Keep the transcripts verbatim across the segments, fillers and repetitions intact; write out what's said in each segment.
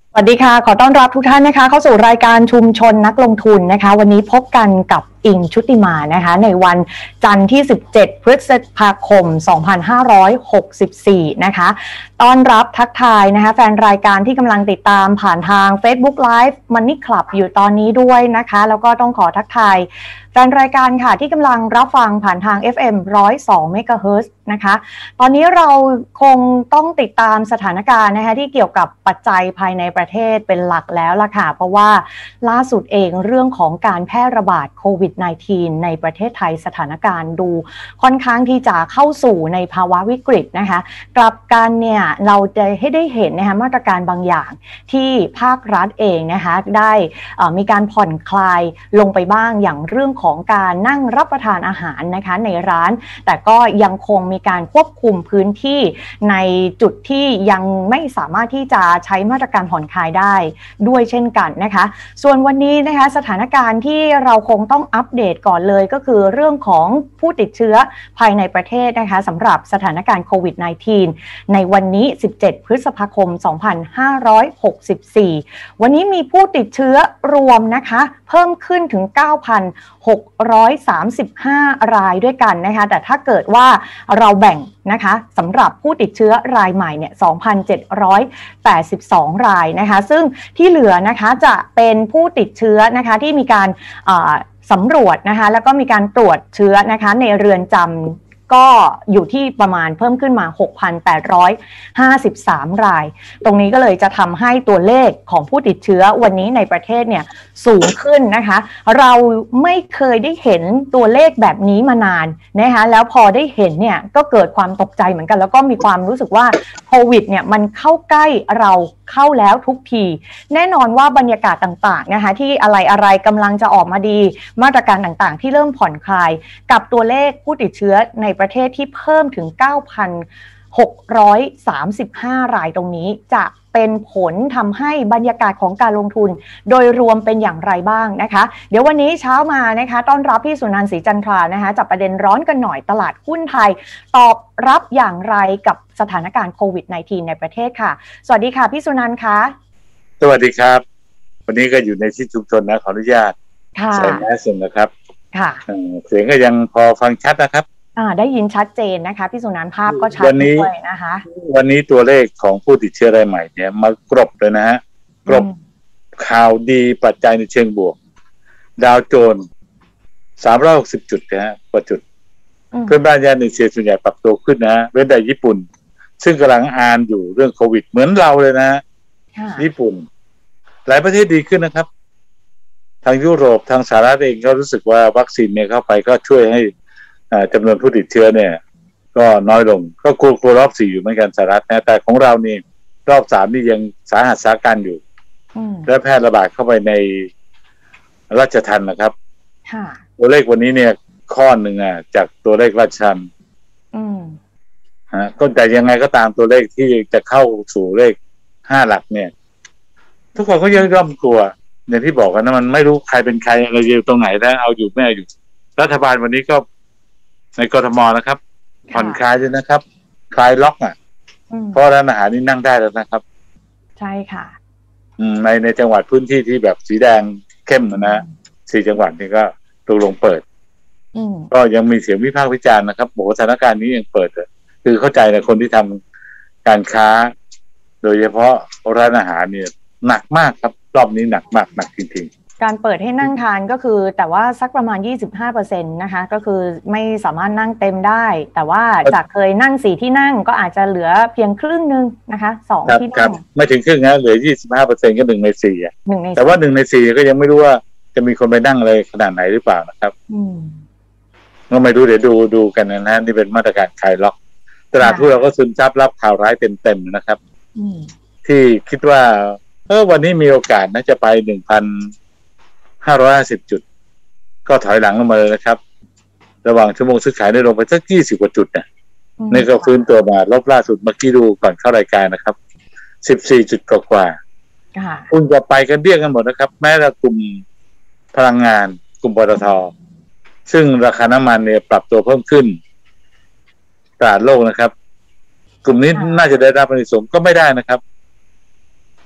สวัสดีค่ะขอต้อนรับทุกท่านนะคะเข้าสู่รายการชุมชนนักลงทุนนะคะวันนี้พบกันกับอิงชุติมานะคะในวันจันทร์ที่สิบเจ็ดพฤษภาคมสองพันห้าร้อยหกสิบสี่นะคะต้อนรับทักทายนะคะแฟนรายการที่กำลังติดตามผ่านทาง Facebook Live Money Club อยู่ตอนนี้ด้วยนะคะแล้วก็ต้องขอทักทายแฟนรายการค่ะที่กำลังรับฟังผ่านทาง เอฟ เอ็ม หนึ่งร้อยสอง เมกะเฮิรตซ์นะคะตอนนี้เราคงต้องติดตามสถานการณ์นะคะที่เกี่ยวกับปัจจัยภายในประเทศเป็นหลักแล้วล่ะค่ะเพราะว่าล่าสุดเองเรื่องของการแพร่ระบาดโควิด สิบเก้า ในประเทศไทยสถานการณ์ดูค่อนข้างที่จะเข้าสู่ในภาวะวิกฤตนะคะกลับกันเนี่ยเราจะให้ได้เห็นนะคะมาตรการบางอย่างที่ภาครัฐเองนะคะได้มีการผ่อนคลายลงไปบ้างอย่างเรื่องของการนั่งรับประทานอาหารนะคะในร้านแต่ก็ยังคงมีการควบคุมพื้นที่ในจุดที่ยังไม่สามารถที่จะใช้มาตรการผ่อนคลายได้ด้วยเช่นกันนะคะส่วนวันนี้นะคะสถานการณ์ที่เราคงต้องอัปเดตก่อนเลยก็คือเรื่องของผู้ติดเชื้อภายในประเทศนะคะสำหรับสถานการณ์โควิด สิบเก้า ในวันนี้สิบเจ็ดพฤษภาคมสองพันห้าร้อยหกสิบสี่วันนี้มีผู้ติดเชื้อรวมนะคะเพิ่มขึ้นถึง เก้าพันหกร้อยสามสิบห้า รายด้วยกันนะคะแต่ถ้าเกิดว่าเราแบ่งนะคะสำหรับผู้ติดเชื้อรายใหม่เนี่ย สองพันเจ็ดร้อยแปดสิบสอง รายนะคะซึ่งที่เหลือนะคะจะเป็นผู้ติดเชื้อนะคะที่มีการสำรวจนะคะแล้วก็มีการตรวจเชื้อนะคะในเรือนจำก็อยู่ที่ประมาณเพิ่มขึ้นมา หกพันแปดร้อยห้าสิบสาม รายตรงนี้ก็เลยจะทำให้ตัวเลขของผู้ติดเชื้อวันนี้ในประเทศเนี่ยสูงขึ้นนะคะเราไม่เคยได้เห็นตัวเลขแบบนี้มานานนะคะแล้วพอได้เห็นเนี่ยก็เกิดความตกใจเหมือนกันแล้วก็มีความรู้สึกว่าโควิดเนี่ยมันเข้าใกล้เราเข้าแล้วทุกทีแน่นอนว่าบรรยากาศต่างๆนะคะที่อะไรอะไรกำลังจะออกมาดีมาตรการต่างๆที่เริ่มผ่อนคลายกับตัวเลขผู้ติดเชื้อในประเทศที่เพิ่มถึง เก้าพันหกร้อยสามสิบห้า รายตรงนี้จะเป็นผลทำให้บรรยากาศของการลงทุนโดยรวมเป็นอย่างไรบ้างนะคะเดี๋ยววันนี้เช้ามานะคะต้อนรับพี่สุนันท์ศรีจันทรานะคะจับประเด็นร้อนกันหน่อยตลาดหุ้นไทยตอบรับอย่างไรกับสถานการณ์โควิด สิบเก้า ในประเทศค่ะสวัสดีค่ะพี่สุนันท์คะสวัสดีครับวันนี้ก็อยู่ในที่ชุมชนนะขออนุญาตใส่แมสนะครับค่ะเสียงก็ยังพอฟังชัดนะครับอ่าได้ยินชัดเจนนะคะพี่สุนันท์ภาพก็ชัดด้วยนะคะวันนี้ตัวเลขของผู้ติดเชื้อรายใหม่เนี่ยมากรบเลยนะฮะกรบข่าวดีปัจจัยในเชิงบวกดาวโจนส์สามร้อยหกสิบจุดนะฮะกว่าจุดเพื่อนบ้านย่านเอเชียส่วนใหญ่ปรับตัวขึ้นนะเว้นแต่ญี่ปุ่นซึ่งกำลังอ่านอยู่เรื่องโควิดเหมือนเราเลยนะฮะญี่ปุ่นหลายประเทศดีขึ้นนะครับทางยุโรปทางสหรัฐเองก็รู้สึกว่าวัคซีนเนี่ยเข้าไปก็ช่วยให้จำนวนผู้ติดเชื้อเนี่ยก็น้อยลงก็กลัวกลัวรอบสี่อยู่เหมือนกันสหรัฐนะแต่ของเรานี่รอบสามนี่ยังสาหัสสาการอยู่และแพร่ระบาดเข้าไปในราชทัณฑ์นะครับตัวเลขวันนี้เนี่ยข้อหนึ่งอ่ะจากตัวเลขราชทัณฑ์ฮะก็แต่ยังไงก็ตามตัวเลขที่จะเข้าสู่เลขห้าหลักเนี่ยทุกคนก็ยังย่อมกลัวอย่างที่บอกกันนะมันไม่รู้ใครเป็นใครอะไรอยู่ตรงไหนนะเอาอยู่ไม่เอาอยู่รัฐบาลวันนี้ก็ในกทมนะครับผ่อนคลายด้วยนะครับคลายล็อกอ่ะเพราะร้านอาหารนี่นั่งได้แล้วนะครับใช่ค่ะในในจังหวัดพื้นที่ที่แบบสีแดงเข้มนะสี่จังหวัดนี่ก็ตกลงเปิดก็ยังมีเสียงวิพากษ์วิจารณ์นะครับโอ้สถานการณ์นี้ยังเปิดคือเข้าใจนะคนที่ทำการค้าโดยเฉพาะร้านอาหารเนี่ยหนักมากครับรอบนี้หนักมากหนักจริงๆการเปิดให้นั่งทานก็คือแต่ว่าสักประมาณ ยี่สิบห้าเปอร์เซ็นต์ นะคะก็คือไม่สามารถนั่งเต็มได้แต่ว่าจากเคยนั่งสี่ที่นั่งก็อาจจะเหลือเพียงครึ่งนึงนะคะสองที่นั่งไม่ถึงครึ่งนะเหลือ ยี่สิบห้าเปอร์เซ็นต์ ก็หนึ่งในสี่อ่ะแต่ว่าหนึ่งในสี่ก็ยังไม่รู้ว่าจะมีคนไปนั่งอะไรขนาดไหนหรือเปล่านะครับอืมก็ไม่รู้เดี๋ยวดูดูกันนะฮะนี่เป็นมาตรการคลายล็อกตลาดหุ้นเราก็ซึมซับรับข่าวร้ายเต็มๆนะครับที่คิดว่าเออวันนี้มีโอกาสน่าจะไป หนึ่งพันห้าร้อยห้าสิบ จุดก็ถอยหลังลงมาเลยนะครับระหว่างชั่วโมงซื้อขายได้ลงไปสักยี่สิบกว่าจุดเนี่ยนี่ก็ฟื้นตัวมาลบล่าสุดเมื่อกี้ดูก่อนเข้ารายการนะครับสิบสี่จุดกว่าๆหุ้นก็ไปกันเบี้ยกันหมดนะครับแม้แต่กลุ่มพลังงานกลุ่มปตท.ซึ่งราคาน้ำมันเนี่ยปรับตัวเพิ่มขึ้นตลาดโลกนะครับกลุ่มนี้น่าจะได้รับผลประโยชน์ก็ไม่ได้นะครับ เพ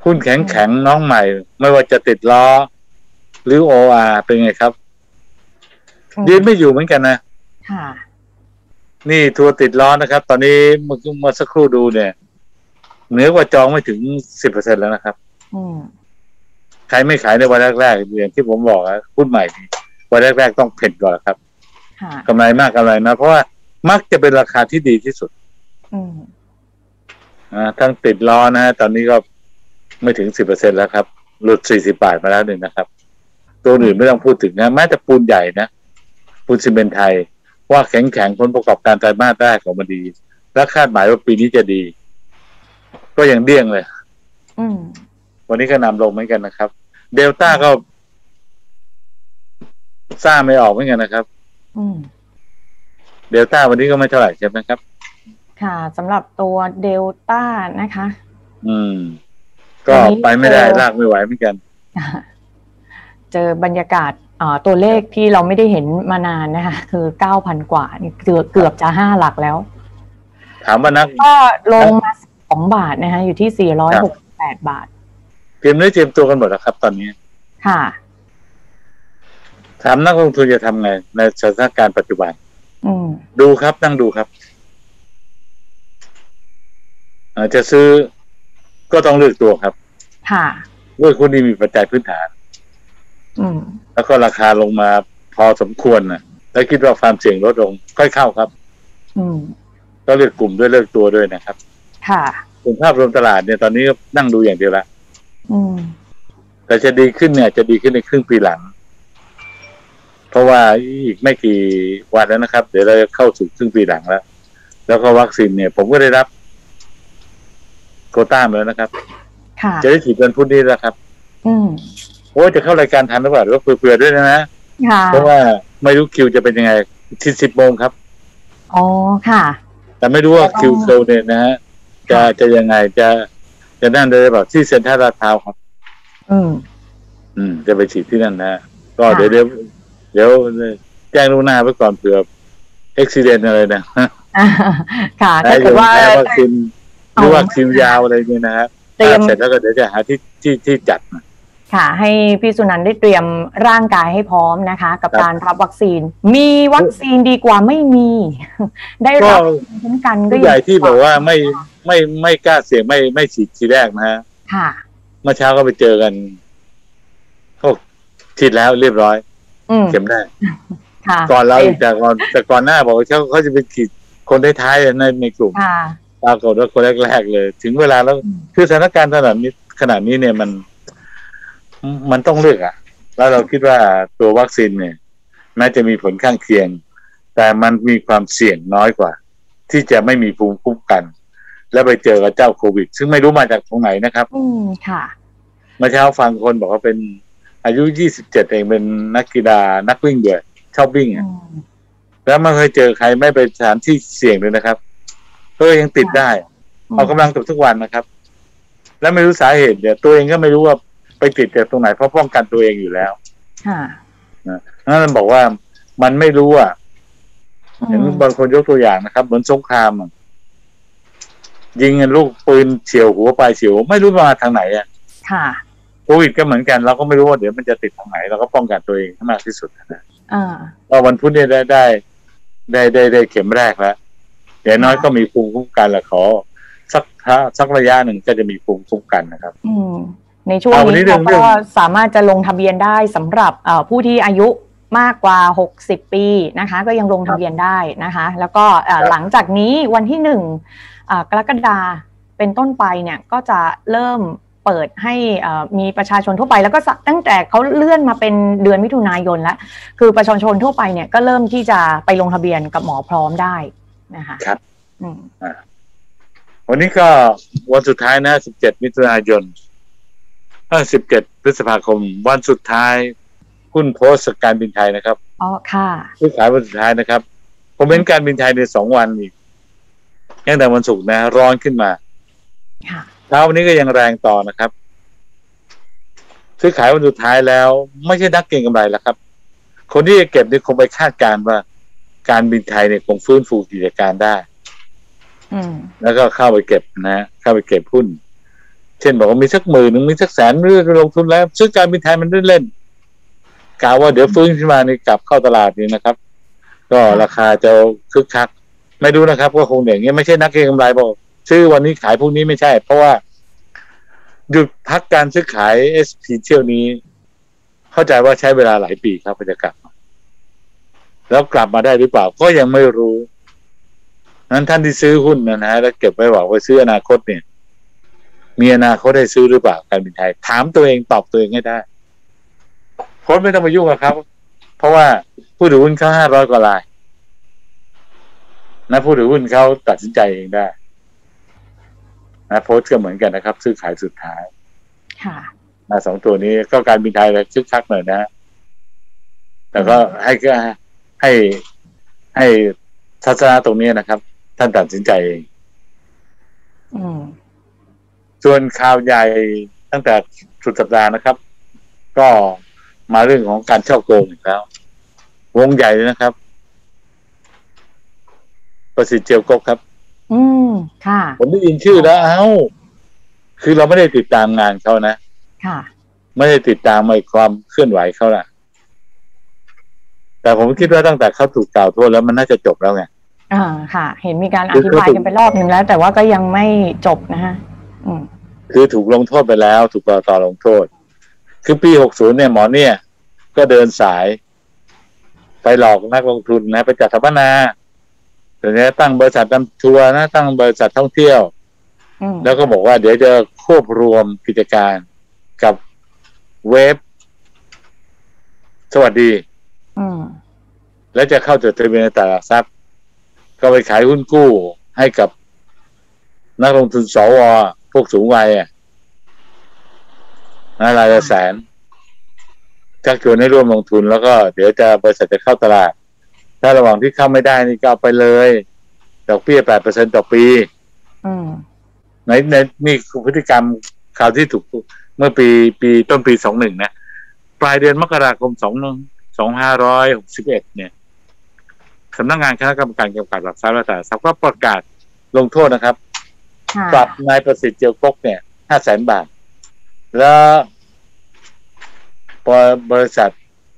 หุ้นแข็งแข็งน้องใหม่ไม่ว่าจะติดล้อหรือ โอ อาร์ เป็นไงครับยืนไม่อยู่เหมือนกันนะค่ะนี่ทัวร์ติดล้อนะครับตอนนี้เมื่อเมื่อสักครู่ดูเนี่ยเหนือกว่าจองไม่ถึง สิบเปอร์เซ็นต์ แล้วนะครับอืมใครไม่ขายในวันแรกๆอย่างที่ผมบอกอะหุ้นใหม่นี่วันแรกๆต้องเพ่นก่อนครับกำไรมากกำไรนะเพราะว่ามักจะเป็นราคาที่ดีที่สุดอืมอ่าทั้งติดล้อนะฮะตอนนี้ก็ไม่ถึง สิบเปอร์เซ็นต์ แล้วครับหลุดสี่สิบบาทมาแล้วหนึ่งนะครับตัวอื่นไม่ต้องพูดถึงนะแม้แต่ปูนใหญ่นะปูนซีเมนต์ไทยว่าแข็งแข็งผลประกอบการไตรมาสแรกของมันดีและคาดหมายว่าปีนี้จะดีก็ยังเดี้ยงเลยอืมวันนี้ก็นำลงเหมือนกันนะครับเดลต้าก็ซ่าไม่ออกเหมือนกันนะครับอืมเดลต้าวันนี้ก็ไม่เท่าไหร่ใช่ไหมครับค่ะสำหรับตัวเดลต้านะคะอืมก็ไปไม่ได้ลากไม่ไหวเหมือนกันเจอบรรยากาศตัวเลขที่เราไม่ได้เห็นมานานนะคะคือ เก้าพัน กว่าเกือบเกือบจะห้าหลักแล้วถามว่านักก็ลงมาสองบาทนะคะอยู่ที่สี่ร้อยหกสิบแปดบาทเตรียมเนื้อเตรียมตัวกันหมดแล้วครับตอนนี้ค่ะถามนักลงทุนจะทำไงในสถานการณ์ปัจจุบันอืมดูครับนั่งดูครับอาจจะซื้อก็ต้องเลือกตัวครับค่ะด้วยคุณที่มีปัจจัยพื้นฐานอืมแล้วก็ราคาลงมาพอสมควรนะแล้วคิดว่าความเสี่ยงลดลงค่อยเข้าครับอืมก็เลือกกลุ่มด้วยเลือกตัวด้วยนะครับค่ะกลุ่มภาพรวมตลาดเนี่ยตอนนี้ก็นั่งดูอย่างเดียวละอืมแต่จะดีขึ้นเนี่ยจะดีขึ้นในครึ่งปีหลังเพราะว่าอีกไม่กี่วันแล้วนะครับเดี๋ยวเราจะเข้าสู่ครึ่งปีหลังแล้วแล้วก็วัคซีนเนี่ยผมก็ได้รับโควต้ามาแล้วนะครับค่ะจะได้ฉีดวันพุธนี้แล้วครับอืมโอ้จะเข้ารายการทันหรือเปล่าหรือว่าเผื่อๆด้วยนะนะเพราะว่าไม่รู้คิวจะเป็นยังไงที่สิบโมงครับอ๋อค่ะแต่ไม่รู้ว่าคิวโซเนี่ยนะฮะจะจะยังไงจะจะนั่นได้แบบที่เซ็นทรัลลาดพร้าวครับอืมอืมจะไปฉีดที่นั่นนะก็เดี๋ยวเดี๋ยวเดี๋ยวแจ้งล่วงหน้าไว้ก่อนเผื่ออุบัติเหตุอะไรนะค่ะถ้าเกิดว่าวัคซีนหรือว่าคิวยาวอะไรเนี่ยนะฮะเสร็จแล้วก็เดี๋ยวจะหาที่ที่ที่จัดค่ะให้พี่สุนันท์ได้เตรียมร่างกายให้พร้อมนะคะกับการรับวัคซีนมีวัคซีนดีกว่าไม่มีได้รับคุ้มกันก็ใหญ่ที่บอกว่าไม่ไม่ไม่กล้าเสี่ยงไม่ไม่ฉีดทีแรกนะฮะค่ะเมื่อเช้าก็ไปเจอกันเขาฉีดแล้วเรียบร้อยเข็มแรกก่อนเราแต่ก่อนแต่ก่อนหน้าบอกว่าเขาเขาจะไปฉีดคนท้ายๆในในกลุ่มปรากฏว่าคนแรกๆเลยถึงเวลาแล้วคือสถานการณ์ขนาดนี้ขนาดนี้เนี่ยมันมันต้องเลือกอ่ะแล้วเราคิดว่าตัววัคซีนเนี่ยแม้จะมีผลข้างเคียงแต่มันมีความเสี่ยงน้อยกว่าที่จะไม่มีภูมิคุ้มกันแล้วไปเจอกับเจ้าโควิดซึ่งไม่รู้มาจากตรงไหนนะครับอืมค่ะเมื่อเช้าฟังคนบอกว่าเป็นอายุยี่สิบเจ็ดเองเป็นนักกีฬานักวิ่งด้วยชอบวิ่งอ่ะแล้วไม่เคยเจอใครไม่ไปสถานที่เสี่ยงเลยนะครับก็ยังติดได้ออกกำลังทุกวันนะครับแล้วไม่รู้สาเหตุเนี่ยตัวเองก็ไม่รู้ว่าไปติดจากตรงไหนเพราะป้องกันตัวเองอยู่แล้วค่ะนะนั่นบอกว่ามันไม่รู้อ่ะเห็นบางคนยกตัวอย่างนะครับเหมือนสงครามยิงลูกปืนเฉียวหัวปลายเฉียวไม่รู้มาทางไหนอ่ะค่ะโควิดก็เหมือนกันเราก็ไม่รู้ว่าเดี๋ยวมันจะติดทางไหนเราก็ป้องกันตัวเองให้มากที่สุดนะอ่าพอวันพุธเนี่ยได้ได้ได้ได้ได้เข็มแรกแล้วอย่างน้อยก็มีภูมิคุ้มกันแหละขอสักสักระยะหนึ่งก็จะมีภูมิคุ้มกันนะครับอืมในช่วงนี้เราก็สามารถจะลงทะเบียนได้สำหรับผู้ที่อายุมากกว่าหกสิบปีนะคะก็ยังลงทะเบียนได้นะคะแล้วก็หลังจากนี้วันที่หนึ่งกรกฎาคมเป็นต้นไปเนี่ยก็จะเริ่มเปิดให้มีประชาชนทั่วไปแล้วก็ตั้งแต่เขาเลื่อนมาเป็นเดือนมิถุนายนแล้วคือประชาชนทั่วไปเนี่ยก็เริ่มที่จะไปลงทะเบียนกับหมอพร้อมได้นะคะครับอืมอ่าวันนี้ก็วันสุดท้ายนะสิบเจ็ดมิถุนายนเออสิบเจ็ดพฤษภาคมวันสุดท้ายหุ้นโพสต์การบินไทยนะครับอ๋อค่ะซื้อขายวันสุดท้ายนะครับผมเห็นการบินไทยในสองวันอีกยังแต่วันศุกร์นะร้อนขึ้นมาค่ะเช้าวันนี้ก็ยังแรงต่อนะครับซื้อขายวันสุดท้ายแล้วไม่ใช่นักเก็งกำไรแล้วครับคนที่จะเก็บนี่คงไปคาดการณ์ว่าการบินไทยเนี่ยคงฟื้นฟูกิจการได้อืมแล้วก็เข้าไปเก็บนะเข้าไปเก็บหุ้นช่นบอกว่ามีสักหมื่นหนึ่งมีสักแสนเรื่องลงทุนแล้วซื้อการบินไทยมันเล่นๆกล่าวว่าเดี๋ยวฟื้นขึ้นมานี่กลับเข้าตลาดนี่นะครับก็ราคาจะคึกคักไม่ดูนะครับก็คงอย่างเงี้ยไม่ใช่นักเก็งกำไรบอกซื้อวันนี้ขายพรุ่งนี้ไม่ใช่เพราะว่าหยุดพักการซื้อขาย เอส พี เที่ยวนี้เข้าใจว่าใช้เวลาหลายปีครับจะกลับมาแล้วกลับมาได้หรือเปล่าก็ยังไม่รู้นั้นท่านที่ซื้อหุ้นนะฮะแล้วเก็บไว้บอกว่าซื้ออนาคตเนี่ยมีอนาคตได้ซื้อหรือเปล่าการบินไทยถามตัวเองตอบตัวเองให้ได้โค้ชไม่ต้องมายุ่งกับเขาเพราะว่าผู้ถือหุ้นเขาห้าร้อยกว่ารายนะผู้ถือหุ้นเขาตัดสินใจเองได้นะโพสต์ก็เหมือนกันนะครับซื้อขายสุดท้ายค่ะนะสองตัวนี้ก็การบินไทยเลยคึกคักหน่อยนะแต่ก็ให้ก็ให้ให้ทัศนะตรงนี้นะครับท่านตัดสินใจเองอืมส่วนข่าวใหญ่ตั้งแต่สุดสัปดาห์นะครับก็มาเรื่องของการฉ้อโกงอีกแล้ววงใหญ่เลยนะครับประสิทธิ์เจียวกกครับอืมค่ะผมได้ยินชื่อแล้วเอ้าคือเราไม่ได้ติดตามงานเขานะค่ะไม่ได้ติดตามไอ้ความเคลื่อนไหวเขาล่ะแต่ผมคิดว่าตั้งแต่เขาถูกกล่าวโทษแล้วมันน่าจะจบแล้วไงอ่าค่ะเห็นมีการอธิบายกันไปรอบหนึ่งแล้วแต่ว่าก็ยังไม่จบนะฮะอืมคือถูกลงโทษไปแล้วถูกกกต.ลงโทษคือปีหกสิบเนี่ยหมอเนี่ยก็เดินสายไปหลอกนักลงทุนนะไปจัดสัมมนาแต่เนี้ยตั้งบริษัทนำทัวร์นะตั้งบริษัทท่องเที่ยวแล้วก็บอกว่าเดี๋ยวจะควบรวมกิจการกับเว็บสวัสดีแล้วจะเข้าจดทะเบียนในตลาดหลักทรัพย์ก็ไปขายหุ้นกู้ให้กับนักลงทุนสวพวกสูงวัยอ่ะรายละแสนชักชวนให้ร่วมลงทุนแล้วก็เดี๋ยวจะบริษัทจะเข้าตลาดถ้าระหว่างที่เข้าไม่ได้นี่ก็เอาไปเลยดอกเบี้ย แปดเปอร์เซ็นต์ ต่อปีในในนี่คือพฤติกรรมข่าวที่ถูกเมื่อปีปีต้นปีสองหนึ่งนะปลายเดือนมกราคมสองสองห้าร้อยหกสิบเอ็ดเนี่ยสำนักงานคณะกรรมการกำกับหลักทรัพย์และตลาดทรัพย์ก็ประกาศลงโทษนะครับปรับนายประสิทธิ์เจียวกกเนี่ยห้าแสนบาทแล้วบริษัท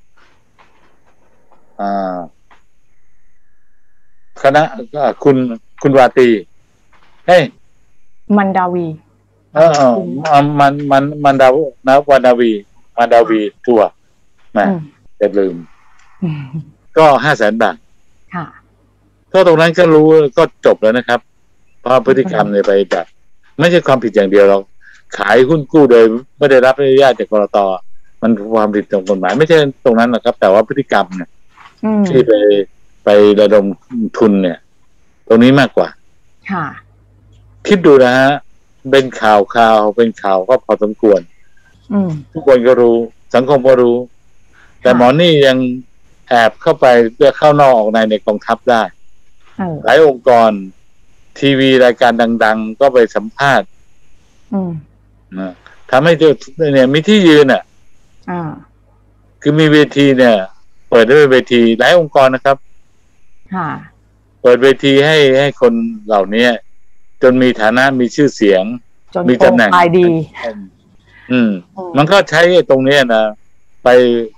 คณะคุณคุณวาตีเฮ้ยมันดาวีเออมันมันมันดาวนะวันดาวีมันดาวีทัวร์นะอย่าลืมก็ห้าแสนบาทค่ะก็ตรงนั้นก็รู้ก็จบแล้วนะครับเพราะพฤติกรรมเนี่ยไปแบบไม่ใช่ความผิดอย่างเดียวเราขายหุ้นกู้โดยไม่ได้รับอนุญาตจากกลต.มันความผิดตรงกฎหมายไม่ใช่ตรงนั้นนะครับแต่ว่าพฤติกรรมเนี่ยที่ไปไประดมทุนเนี่ยตรงนี้มากกว่าค่ะคิดดูนะฮะเป็นข่าวข่าวเป็นข่าวก็พอสมควรทุกคนก็รู้สังคมก็รู้แต่หมอนี่ยังแอบเข้าไปเพื่อเข้านอกออกในในกองทัพได้หลายองค์กรทีวีรายการดังๆก็ไปสัมภาษณ์นะทำให้เจอเนี่ยมีที่ยืนอ่ะคือมีเวทีเนี่ยเปิดด้วยเวทีหลายองค์กรนะครับเปิดเวทีให้ให้คนเหล่านี้จนมีฐานะมีชื่อเสียงมีตำแหน่งดีอืมมันก็ใช้ตรงนี้นะไป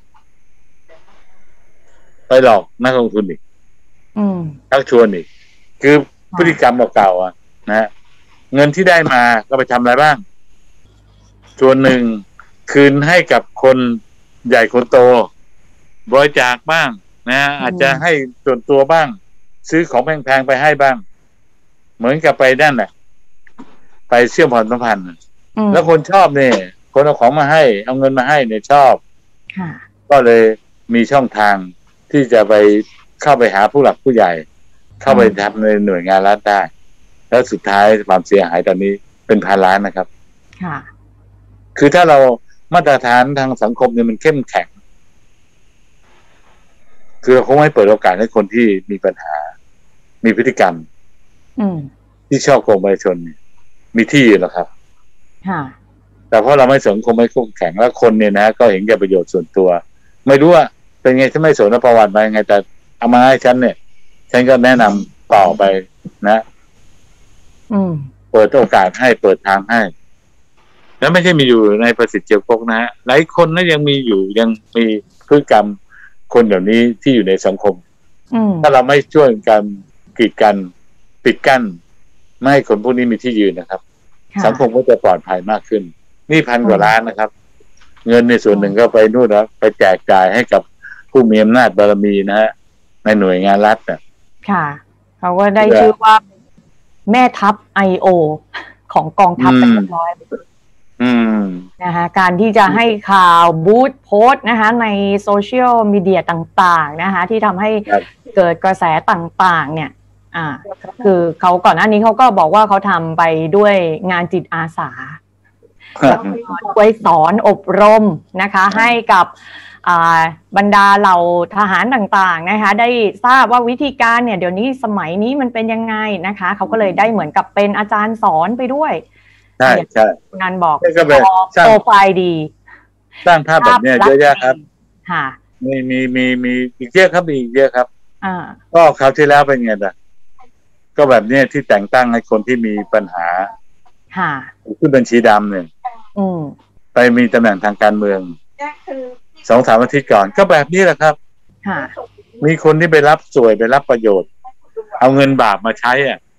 ไปหลอกนักลงทุนอีกชักชวนอีกคือพฤติกรรมเก่าๆอ่ะนะฮะเงินที่ได้มาก็ไปทำอะไรบ้างส่วนหนึ่งคืนให้กับคนใหญ่คนโตบริจาคบ้างนะอาจจะให้ส่วนตัวบ้างซื้อของแพงๆไปให้บ้างเหมือนกับไปนั่นแหละไปเชื่อมผ่อนสัมพันธ์แล้วคนชอบเนี่ยคนเอาของมาให้เอาเงินมาให้เนี่ยชอบก็เลยมีช่องทางที่จะไปเข้าไปหาผู้หลักผู้ใหญ่เข้าไปทำในหน่วยงานรัฐได้แล้วสุดท้ายความเสียหายตอนนี้เป็นพันล้านนะครับคือถ้าเรามาตรฐานทางสังคมเนี่ยมันเข้มแข็งคือเราคงไม่เปิดโอกาสให้คนที่มีปัญหามีพฤติกรรมที่ชอบโกงประชาชนมีที่ยืนหรอกครับแต่เพราะเราไม่สังคมไม่เข้มแข็งแล้วคนเนี่ยนะก็เห็นแก่ประโยชน์ส่วนตัวไม่รู้ว่าเป็นไงฉันไม่สนประวัติมายังไงแต่เอามาให้ฉันเนี่ยฉันก็แนะนำต่อไปนะเปิดโอกาสให้เปิดทางให้แล้วไม่ใช่มีอยู่ในประสิทธิ์เจียวกกนะฮะหลายคนนะยังมีอยู่ยังมีพฤติกรรมคนแบบนี้ที่อยู่ในสังคมถ้าเราไม่ช่วยกันกีดกันปิดกั้นไม่ให้คนพวกนี้มีที่ยืนนะครับสังคมก็จะปลอดภัยมากขึ้นนี่พันกว่าล้านนะครับเงินในส่วนหนึ่งก็ไปนู่นนะไปแจกจ่ายให้กับผู้มีอำนาจบารมีนะฮะในหน่วยงานรัฐนะค่ะเขาก็ได้ชื่อว่าแม่ทัพ ไอ โอ ของกองทัพเป็นเรียบร้อยนะคะการที่จะให้ข่าวบูธโพสต์นะคะในโซเชียลมีเดียต่างๆนะคะที่ทำให้เกิดกระแสต่างๆเนี่ยอ่าคือเขาก่อนหน้านี้เขาก็บอกว่าเขาทำไปด้วยงานจิตอาสาแล้วก็ช่วยสอนอบรมนะคะให้กับบรรดาเหล่าทหารต่างๆนะคะได้ทราบว่าวิธีการเนี่ยเดี๋ยวนี้สมัยนี้มันเป็นยังไงนะคะเขาก็เลยได้เหมือนกับเป็นอาจารย์สอนไปด้วยใช่ใช่งานบอกโปรไฟล์ดีสร้างภาพแบบนี้เยอะแยะครับค่ะมีมีมีมีอีกเยอะครับมีอีกเยอะครับอ่าก็คราวที่แล้วเป็นไงล่ะก็แบบนี้ที่แต่งตั้งให้คนที่มีปัญหาค่ะขึ้นบัญชีดำเนี่ยไปมีตำแหน่งทางการเมืองสองสามอาทิตย์ก่อนก็แบบนี้แหละครับมีคนที่ไปรับสวยไปรับประโยชน์เอาเงินบาปมาใช้อ่ะ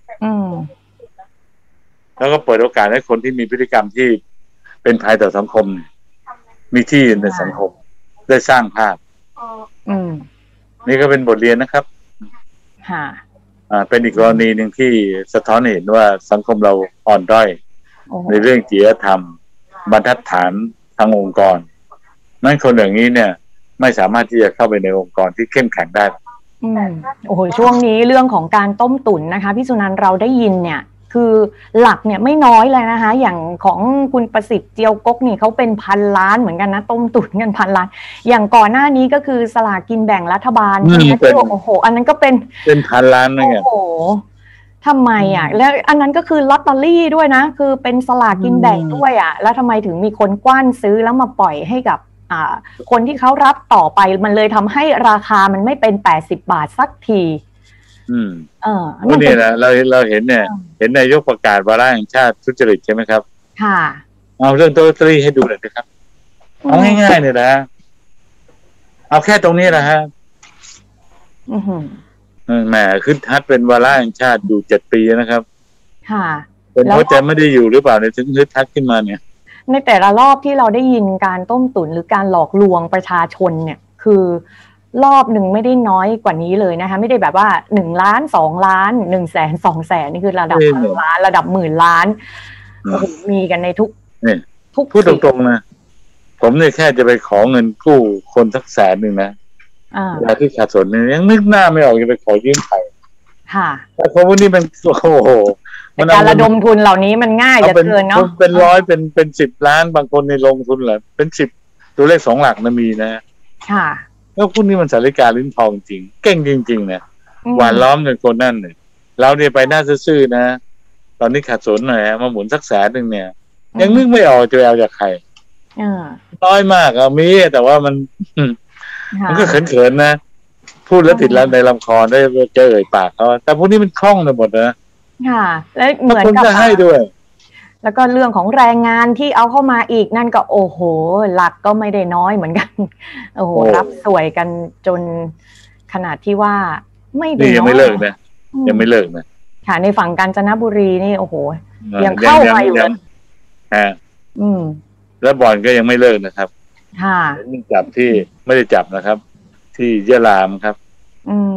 แล้วก็เปิดโอกาสให้คนที่มีพฤติกรรมที่เป็นภัยต่อสังคมมีที่ในสังคมได้สร้างภาพนี่ก็เป็นบทเรียนนะครับอ่าเป็นอีกกรณีหนึ่งที่สะท้อนเห็นว่าสังคมเราอ่อนด้อยในเรื่องจริยธรรมบรรทัดฐานทางองค์กรนั่นคนอย่างนี้เนี่ยไม่สามารถที่จะเข้าไปในองค์กรที่เข้มแข็งได้อืมโอ้โหช่วงนี้เรื่องของการต้มตุ๋นนะคะพี่สุนันท์เราได้ยินเนี่ยคือหลักเนี่ยไม่น้อยเลยนะคะอย่างของคุณประสิทธิ์เจียวกกนี่เขาเป็นพันล้านเหมือนกันนะต้มตุ๋นกันพันล้านอย่างก่อนหน้านี้ก็คือสลากกินแบ่งรัฐบาลใช่ไหมที่โอ้โหอันนั้นก็เป็นเป็นพันล้านนะเนี่ยโอ้โหทำไมอ่ะแล้วอันนั้นก็คือลอตเตอรี่ด้วยนะคือเป็นสลากกินแบ่งด้วยอ่ะแล้วทำไมถึงมีคนกว้านซื้อแล้วมาปล่อยให้กับอ่าคนที่เขารับต่อไปมันเลยทำให้ราคามันไม่เป็นแปดสิบบาทสักทีอืมเออนี่แหละเราเราเห็นเนี่ยเห็นนายกประกาศวาระแห่งชาติทุจริตใช่ไหมครับค่ะเอาเรื่องลอตเตอรี่ให้ดูหน่อยนะครับเอาง่ายๆเนี่ยนะเอาแค่ตรงนี้แหละฮะอือหือแหมขึ้นทัดเป็นวาระแห่งชาติอยู่เจ็ดปีนะครับค่ะเป็นเพราะจะไม่ได้อยู่หรือเปล่าเนี่ยถึงขึ้นทัดขึ้นมาเนี่ยในแต่ละรอบที่เราได้ยินการต้มตุ๋นหรือการหลอกลวงประชาชนเนี่ยคือรอบหนึ่งไม่ได้น้อยกว่านี้เลยนะคะไม่ได้แบบว่าหนึ่งล้านสองล้านหนึ่งแสนสองแสนนี่คือระดับพันล้านระดับหมื่นล้านโอ้โหมีกันในทุกทุกพูดตรงๆนะผมเนี่ยแค่จะไปขอเงินกู้คนสักแสนหนึ่งนะเวลาที่ขาดสนเนี่ยยังนึกหน้าไม่ออกจะไปขอยืมใครค่ะแต่คนพวกนี้มันโอ้โหการระดมทุนเหล่านี้มันง่ายจะเกินเนาะเป็นร้อยเป็นเป็นสิบล้านบางคนในลงทุนแหละเป็นสิบตัวเลขสองหลักนะมีนะค่ะแล้วพวกนี้มันสาริกาลิ้นทองจริงเก่งจริงๆนะหวานล้อมกันคนนั่นเนี่ยเราเนี่ยไปหน้าซื่อๆนะตอนนี้ขาดสนหน่อยมาหมุนสักแสนหนึ่งเนี่ยยังนึกไม่ออกจะเอาจากใครน้อยมากอะมีแต่ว่ามันมันก็เขินๆนะพูดแล้วติดแล้วในลำคอได้เจอเอ่ยปากเขาแต่พวกนี้มันคล่องไปหมดนะค่ะและเหมือนกับให้ด้วยแล้วก็เรื่องของแรงงานที่เอาเข้ามาอีกนั่นก็โอ้โหหลักก็ไม่ได้น้อยเหมือนกันโอ้โหรับสวยกันจนขนาดที่ว่าไม่ได้น้อยยังไม่เลิกนะยังไม่เลิกนะค่ะในฝั่งกาญจนบุรีนี่โอ้โหยังเข้ามาอยู่เลยฮะอืมแล้วบ่อนก็ยังไม่เลิกนะครับค่ะจับที่ไม่ได้จับนะครับที่ยะลามครับอืม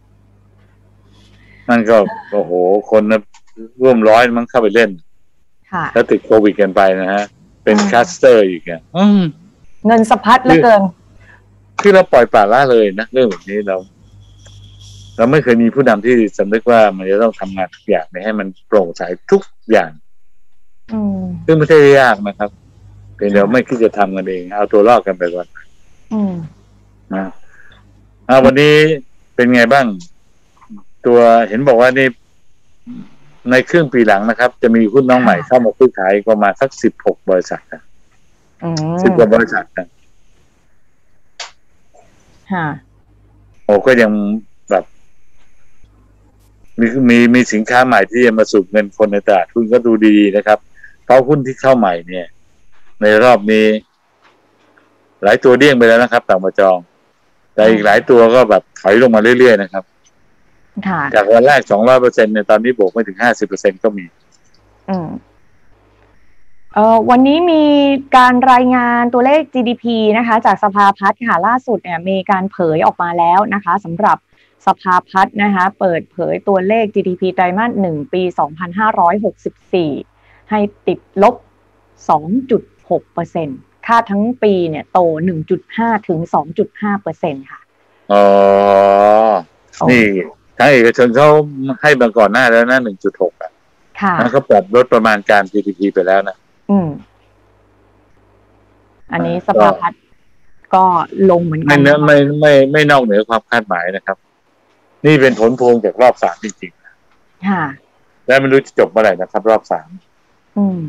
นั่นก็โอ้โหคนนะร่วมร้อยมั้งเข้าไปเล่นแล้วติดโควิดกันไปนะฮะเป็นคลัสเตอร์อีกอ่ะเงินสะพัดเหลือเกินคือเราปล่อยปละละเลยนะเรื่องแบบนี้เราเราไม่เคยมีผู้นำที่สำนึกว่ามันจะต้องทำงานทุกอย่างให้มันโปร่งใสทุกอย่างซึ่งไม่ใช่ยากนะครับเป็นเดี๋ยวไม่คิดจะทำกันเองเอาตัวรอดกันไปก่อนนะเอาวันนี้เป็นไงบ้างตัวเห็นบอกว่านี่ในครึ่งปีหลังนะครับจะมีหุ้นน้องใหม่เข้ามาซื้อขายประมาณสักสิบหกบริษัทนะสิบกว่าบริษัทนะค่ะโอ้ก็ยังแบบมีมีมีสินค้าใหม่ที่จะมาสูบเงินคนในตลาดหุ้นก็ดูดีนะครับเพราะหุ้นที่เข้าใหม่เนี่ยในรอบนี้หลายตัวเดี้ยงไปแล้วนะครับต่างประจองแต่อีกหลายตัวก็แบบถอยลงมาเรื่อยๆนะครับจากวันแรก สองร้อยเปอร์เซ็นต์ เนี่ยตอนนี้บวกไม่ถึง ห้าสิบเปอร์เซ็นต์ ก็มีอืมเอ่อวันนี้มีการรายงานตัวเลข จี ดี พี นะคะจากสภาพัฒน์ค่ะล่าสุดเนี่ยมีการเผยออกมาแล้วนะคะสำหรับสภาพัฒน์นะคะเปิดเผยตัวเลข จี ดี พี ไตรมาสหนึ่งปีสองพันห้าร้อยหกสิบสี่ให้ติดลบ สองจุดหกเปอร์เซ็นต์ คาดทั้งปีเนี่ยโต หนึ่งจุดห้า ถึง สองจุดห้าเปอร์เซ็นต์ ค่ะอ๋อนี่ทางเอกชนเขาให้มาก่อนหน้าแล้วนะ หนึ่งจุดหก อ่ะค่ะแล้วเขาปรับลดประมาณการ จี ดี พี ไปแล้วนะอืมอันนี้สภาพัฒน์ก็ลงเหมือนกันไม่ไม่ไม่ไม่นอกเหนือความคาดหมายนะครับนี่เป็นผลพวงจากรอบสามจริงๆค่ะและไม่รู้จะจบเมื่อไหร่นะครับรอบสามอืม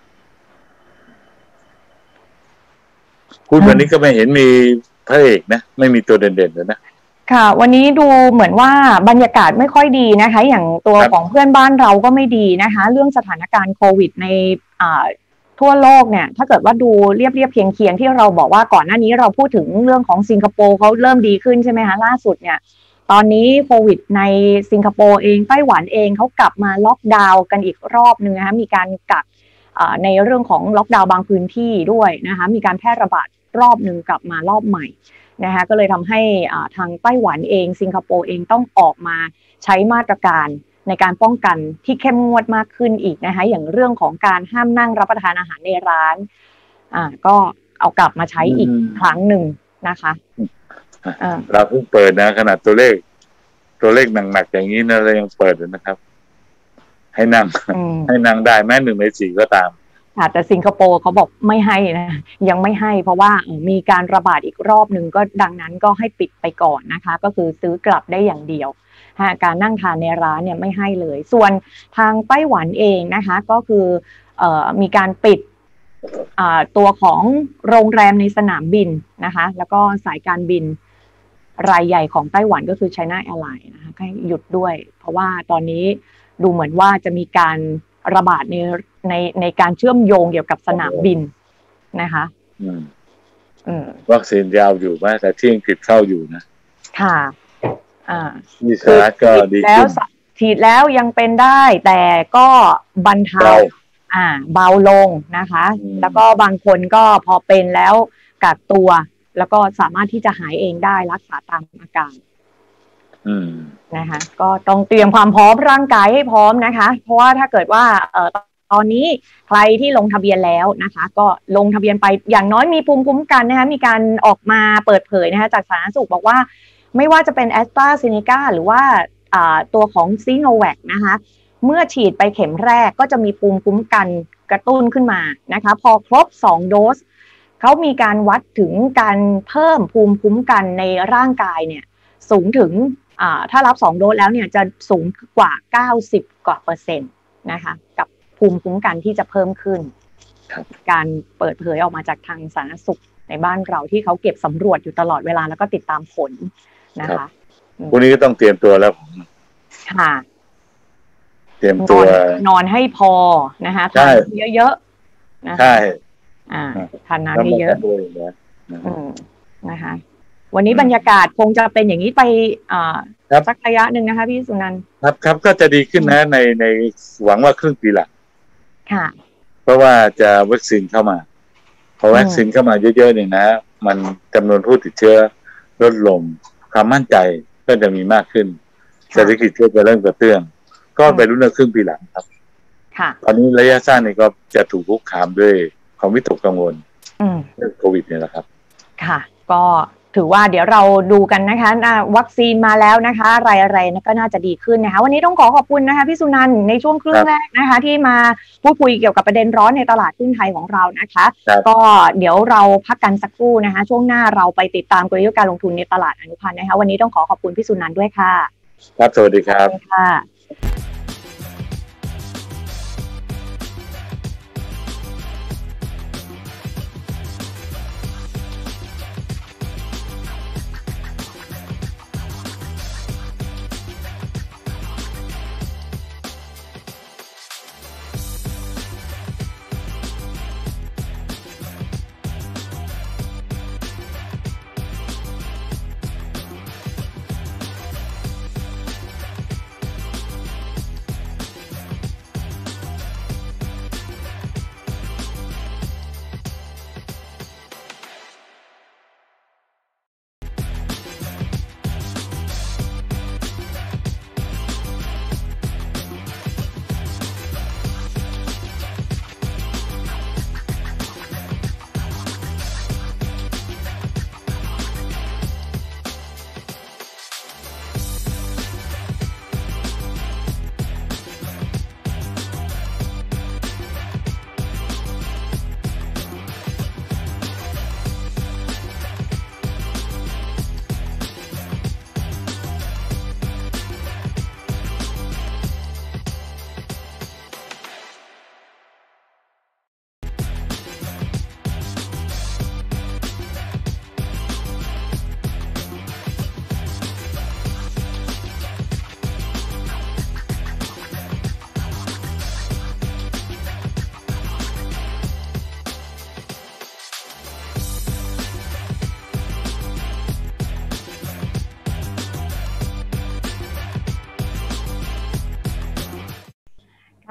พูดวันนี้ก็ไม่เห็นมีพระเอกนะไม่มีตัวเด่นๆเลยนะค่ะวันนี้ดูเหมือนว่าบรรยากาศไม่ค่อยดีนะคะอย่างตัวของเพื่อนบ้านเราก็ไม่ดีนะคะเรื่องสถานการณ์โควิดในอ่าทั่วโลกเนี่ยถ้าเกิดว่าดูเรียบเรียบเคียงเคียงที่เราบอกว่าก่อนหน้านี้เราพูดถึงเรื่องของสิงคโปร์เขาเริ่มดีขึ้นใช่ไหมคะล่าสุดเนี่ยตอนนี้โควิดในสิงคโปร์เองไต้หวันเองเขากลับมาล็อกดาวน์กันอีกรอบนึงนะคะมีการกักในเรื่องของล็อกดาวน์บางพื้นที่ด้วยนะคะมีการแพร่ระบาดรอบนึงกลับมารอบใหม่นะคะก็เลยทำให้ทางไต้หวันเองสิงคโปร์เองต้องออกมาใช้มาตรการในการป้องกันที่เข้มงวดมากขึ้นอีกนะคะอย่างเรื่องของการห้ามนั่งรับประทานอาหารในร้านอ่าก็เอากลับมาใช้อีกครั้งหนึ่งนะคะเราเพิ่งเปิดนะขนาดตัวเลขตัวเลขหนักๆอย่างนี้นะเรายังเปิดเลยนะครับให้นั่งให้นั่งได้แม้หนึ่งในสี่ก็ตามค่ะแต่สิงคโปร์เขาบอกไม่ให้นะยังไม่ให้เพราะว่ามีการระบาดอีกรอบหนึ่งก็ดังนั้นก็ให้ปิดไปก่อนนะคะก็คือซื้อกลับได้อย่างเดียวการนั่งทานในร้านเนี่ยไม่ให้เลยส่วนทางไต้หวันเองนะคะก็คือเอ่อมีการปิดตัวของโรงแรมในสนามบินนะคะแล้วก็สายการบินรายใหญ่ของไต้หวันก็คือ China Airlines นะคะให้หยุดด้วยเพราะว่าตอนนี้ดูเหมือนว่าจะมีการระบาดในในในการเชื่อมโยงเกี่ยวกับสนามบินนะคะวัคซีนยาวอยู่ไหมแต่ที่อังกฤษเข้าอยู่นะค่ะอ่าที่สหรัฐก็ดีแล้วฉีดแล้วยังเป็นได้แต่ก็บรรเทาอ่าเบาลงนะคะแล้วก็บางคนก็พอเป็นแล้วกักตัวแล้วก็สามารถที่จะหายเองได้รักษาตามอาการนะคะก็ต้องเตรียมความพร้อมร่างกายให้พร้อมนะคะเพราะว่าถ้าเกิดว่าเอ่อตอนนี้ใครที่ลงทะเบียนแล้วนะคะก็ลงทะเบียนไปอย่างน้อยมีภูมิคุ้มกันนะคะมีการออกมาเปิดเผยนะคะจากสาธารณสุขบอกว่าไม่ว่าจะเป็น AstraZeneca หรือว่าตัวของ Sinovac นะคะเมื่อฉีดไปเข็มแรกก็จะมีภูมิคุ้มกันกระตุ้นขึ้นมานะคะพอครบสองโดสเขามีการวัดถึงการเพิ่มภูมิคุ้มกันในร่างกายเนี่ยสูงถึงถ้ารับสองโดสแล้วเนี่ยจะสูงกว่าเก้าสิบกว่าเปอร์เซ็นต์นะคะกับภูมิคุ้มกันที่จะเพิ่มขึ้นการเปิดเผยออกมาจากทางสาธารณสุขในบ้านเราที่เขาเก็บสำรวจอยู่ตลอดเวลาแล้วก็ติดตามผลนะคะพวกนี้ก็ต้องเตรียมตัวแล้วค่ะเตรียมตัวนอนให้พอนะคะทานเยอะๆนะคะใช่อ่าทานน้ำเยอะๆนะคะวันนี้บรรยากาศคงจะเป็นอย่างนี้ไปอ่าสักระยะหนึ่งนะคะพี่สุนันท์ครับครับก็จะดีขึ้นนะในในหวังว่าครึ่งปีหลังค่ะเพราะว่าจะวัคซีนเข้ามาพอวัคซีนเข้ามาเยอะๆเนี่ยนะมันจำนวนผู้ติดเชื้อลดลงความมั่นใจก็จะมีมากขึ้นเศรษฐกิจก็จะเริ่มกระเตื้องก็ไปรุ่นครึ่งปีหลังครับค่ะตอนนี้ระยะสั้นนี่ก็จะถูกคุกคามด้วยความวิตกกังวลเรื่องโควิดเนี่ยแหละครับค่ะก็ถือว่าเดี๋ยวเราดูกันนะคะวัคซีนมาแล้วนะคะอะไรๆก็น่าจะดีขึ้นนะคะวันนี้ต้องขอขอบคุณนะคะพี่สุนันท์ในช่วงครึ่งแรกนะคะที่มาพูดคุยเกี่ยวกับประเด็นร้อนในตลาดหุ้นไทยของเรานะคะก็เดี๋ยวเราพักกันสักครู่นะคะช่วงหน้าเราไปติดตามกลยุทธ์การลงทุนในตลาดอนุพันธ์นะคะวันนี้ต้องขอขอบคุณพี่สุนันท์ด้วยค่ะครับสวัสดีครับค่ะ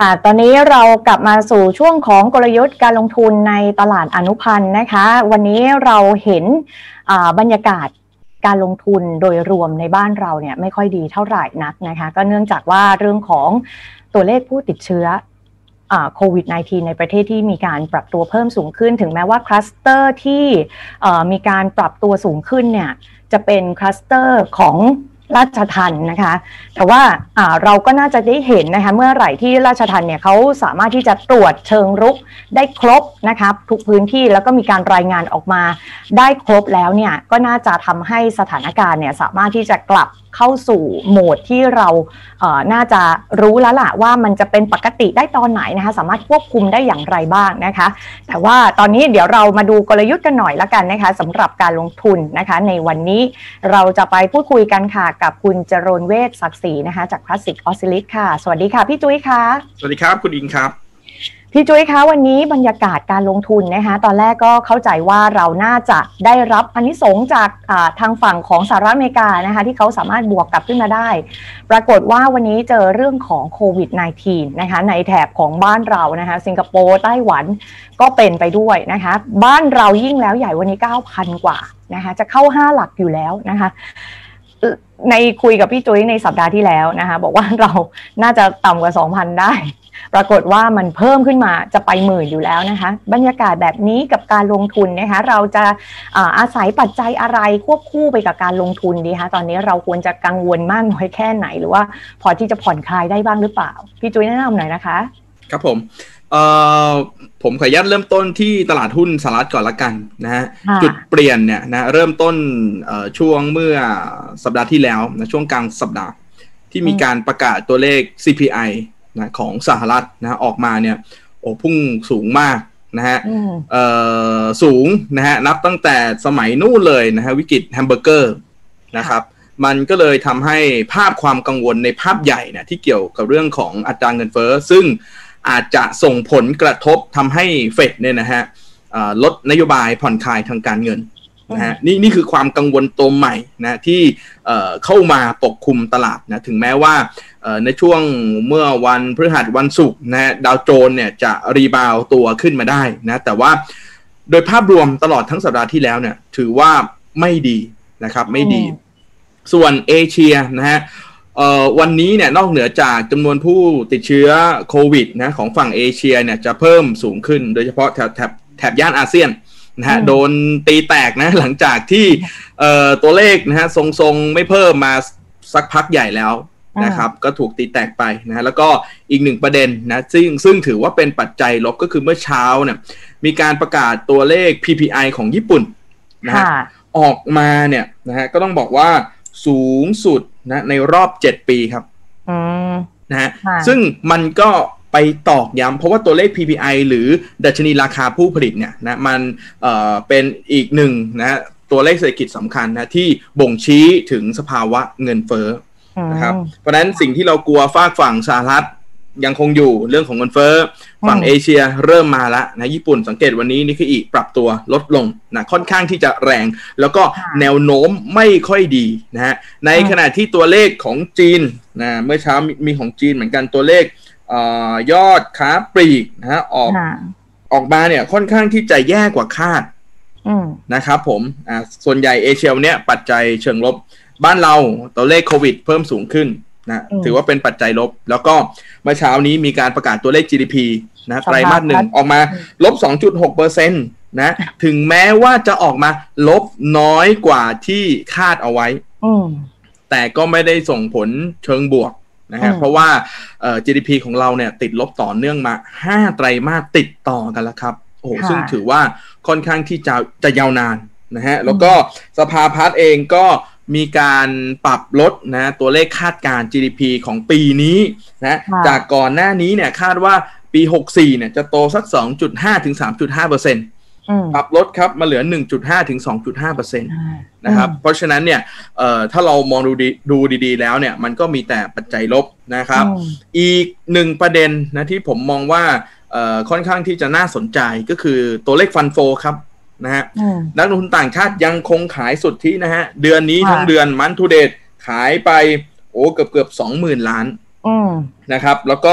ค่ะตอนนี้เรากลับมาสู่ช่วงของกลยุทธ์การลงทุนในตลาดอนุพันธ์นะคะวันนี้เราเห็นบรรยากาศการลงทุนโดยรวมในบ้านเราเนี่ยไม่ค่อยดีเท่าไหร่นักนะคะก็เนื่องจากว่าเรื่องของตัวเลขผู้ติดเชื้อโควิด สิบเก้า ในประเทศที่มีการปรับตัวเพิ่มสูงขึ้นถึงแม้ว่าคลัสเตอร์ที่มีการปรับตัวสูงขึ้นเนี่ยจะเป็นคลัสเตอร์ของราชทัณฑ์นะคะแต่ว่าเราก็น่าจะได้เห็นนะคะเมื่อไหร่ที่ราชทัณฑ์เนี่ยเขาสามารถที่จะตรวจเชิงรุกได้ครบนะคะทุกพื้นที่แล้วก็มีการรายงานออกมาได้ครบแล้วเนี่ยก็น่าจะทำให้สถานการณ์เนี่ยสามารถที่จะกลับเข้าสู่โหมดที่เราเอ่อน่าจะรู้แล้วล่ะว่ามันจะเป็นปกติได้ตอนไหนนะคะสามารถควบคุมได้อย่างไรบ้างนะคะแต่ว่าตอนนี้เดี๋ยวเรามาดูกลยุทธ์กันหน่อยละกันนะคะสำหรับการลงทุนนะคะในวันนี้เราจะไปพูดคุยกันค่ะกับคุณจรณเวชศักดิ์ศรีนะคะจาก Classic Oscillist ค่ะสวัสดีค่ะพี่จุ้ยค่ะสวัสดีครับคุณอิงครับพี่จุ้ยคะวันนี้บรรยากาศการลงทุนนะคะตอนแรกก็เข้าใจว่าเราน่าจะได้รับอานิสงส์จากทางฝั่งของสหรัฐอเมริกานะคะที่เขาสามารถบวกกลับขึ้นมาได้ปรากฏว่าวันนี้เจอเรื่องของโควิด สิบเก้า นะคะในแถบของบ้านเรานะคะสิงคโปร์ไต้หวันก็เป็นไปด้วยนะคะบ้านเรายิ่งแล้วใหญ่วันนี้ เก้าพัน กว่านะคะจะเข้าห้าหลักอยู่แล้วนะคะในคุยกับพี่จุ้ยในสัปดาห์ที่แล้วนะคะบอกว่าเราน่าจะต่ำกว่า สองพัน ได้ปรากฏว่ามันเพิ่มขึ้นมาจะไปหมื่นอยู่แล้วนะคะบรรยากาศแบบนี้กับการลงทุนนะคะเราจะอาอาศัยปัจจัยอะไรควบคู่ไปกับการลงทุนดีคะตอนนี้เราควรจะกังวลมากน้อยแค่ไหนหรือว่าพอที่จะผ่อนคลายได้บ้างหรือเปล่าพี่จุ้ยแนะนำหน่อยนะคะครับผมเอ่อผมขออนุญาตเริ่มต้นที่ตลาดหุ้นสหรัฐก่อนละกันนะฮะจุดเปลี่ยนเนี่ยนะเริ่มต้นช่วงเมื่อสัปดาห์ที่แล้วนะช่วงกลางสัปดาห์ที่มีการประกาศตัวเลข ซี พี ไอ นะของสหรัฐนะออกมาเนี่ยโอ้พุ่งสูงมากนะฮะเอ่อสูงนะฮะนับตั้งแต่สมัยนู่นเลยนะฮะวิกฤตแฮมเบอร์เกอร์นะครับมันก็เลยทำให้ภาพความกังวลในภาพใหญ่เนี่ยที่เกี่ยวกับเรื่องของอัตราเงินเฟ้อซึ่งอาจจะส่งผลกระทบทำให้เฟดเนี่ยนะฮะลดนโยบายผ่อนคลายทางการเงินนะฮะนี่นี่คือความกังวลตัวใหม่นะที่เข้ามาปกคลุมตลาดนะถึงแม้ว่าในช่วงเมื่อวันพฤหัสวันศุกร์นะดาวโจนส์เนี่ยจะรีบาวตัวขึ้นมาได้นะแต่ว่าโดยภาพรวมตลอดทั้งสัปดาห์ที่แล้วเนี่ยถือว่าไม่ดีนะครับไม่ดีส่วนเอเชียนะฮะวันนี้เนี่ยนอกเหนือจากจำนวนผู้ติดเชื้อโควิดนะของฝั่งเอเชียเนี่ยจะเพิ่มสูงขึ้นโดยเฉพาะแถบแถบแถบย่านอาเซียนนะฮะโดนตีแตกนะหลังจากที่ตัวเลขนะฮะทรงๆไม่เพิ่มมาสักพักใหญ่แล้วนะครับก็ถูกตีแตกไปนะฮะแล้วก็อีกหนึ่งประเด็นนะซึ่งซึ่งถือว่าเป็นปัจจัยลบก็คือเมื่อเช้าเนี่ยมีการประกาศตัวเลข พี พี ไอ ของญี่ปุ่นนะฮะออกมาเนี่ยนะฮะก็ต้องบอกว่าสูงสุดนะในรอบเจ็ดปีครับนะฮะซึ่งมันก็ไปตอกย้ำเพราะว่าตัวเลข พี พี ไอ หรือดัชนีราคาผู้ผลิตเนี่ยนะมันเอ่อเป็นอีกหนึ่งนะตัวเลขเศรษฐกิจสำคัญนะที่บ่งชี้ถึงสภาวะเงินเฟ้อนะครับเพราะฉะนั้นสิ่งที่เรากลัวฝากฝั่งสหรัฐยังคงอยู่เรื่องของเงินเฟ้อฝั่งเอเชียเริ่มมาแล้วนะญี่ปุ่นสังเกตวันนี้นี่คืออีกปรับตัวลดลงนะค่อนข้างที่จะแรงแล้วก็แนวโน้มไม่ค่อยดีนะฮะในขณะที่ตัวเลขของจีนนะเมื่อเช้ามีของจีนเหมือนกันตัวเลขเอ่อยอดค้าปลีกนะฮะออกออกมาเนี่ยค่อนข้างที่จะแย่กว่าคาดนะครับผมอ่าส่วนใหญ่เอเชียเนี่ยปัจจัยเชิงลบบ้านเราตัวเลขโควิดเพิ่มสูงขึ้นนะถือว่าเป็นปัจจัยลบแล้วก็เมื่อเช้านี้มีการประกาศตัวเลข จี ดี พี นะไตรมาสหนึ่งออกมาลบ สองจุดหกเปอร์เซ็นต์ นะถึงแม้ว่าจะออกมาลบน้อยกว่าที่คาดเอาไว้แต่ก็ไม่ได้ส่งผลเชิงบวกนะฮะเพราะว่าเอ่อ จี ดี พี ของเราเนี่ยติดลบต่อเนื่องมาห้าไตรมาสติดต่อกันแล้วครับโอ้โหซึ่งถือว่าค่อนข้างที่จะจะยาวนานนะฮะแล้วก็สภาพัฒน์เองก็มีการปรับลดนะตัวเลขคาดการณ์ จี ดี พี ของปีนี้นะจากก่อนหน้านี้เนี่ยคาดว่าปีหกสิบสี่เนี่ยจะโตสัก สองจุดห้า ถึง สามจุดห้าเปอร์เซ็นต์ ปรับลดครับมาเหลือ หนึ่งจุดห้า ถึง สองจุดห้าเปอร์เซ็นต์ นะครับเพราะฉะนั้นเนี่ยเอ่อถ้าเรามองดูดีดูดีๆแล้วเนี่ยมันก็มีแต่ปัจจัยลบนะครับอีกหนึ่งประเด็นนะที่ผมมองว่าเอ่อค่อนข้างที่จะน่าสนใจก็คือตัวเลขฟันโฟครับนะฮะนักลงทุนต่างชาติยังคงขายสุทธินะฮะเดือนนี้ทั้งเดือนมันทูเดทขายไปโอ้เกือบเกือบสองหมื่นล้านนะครับแล้วก็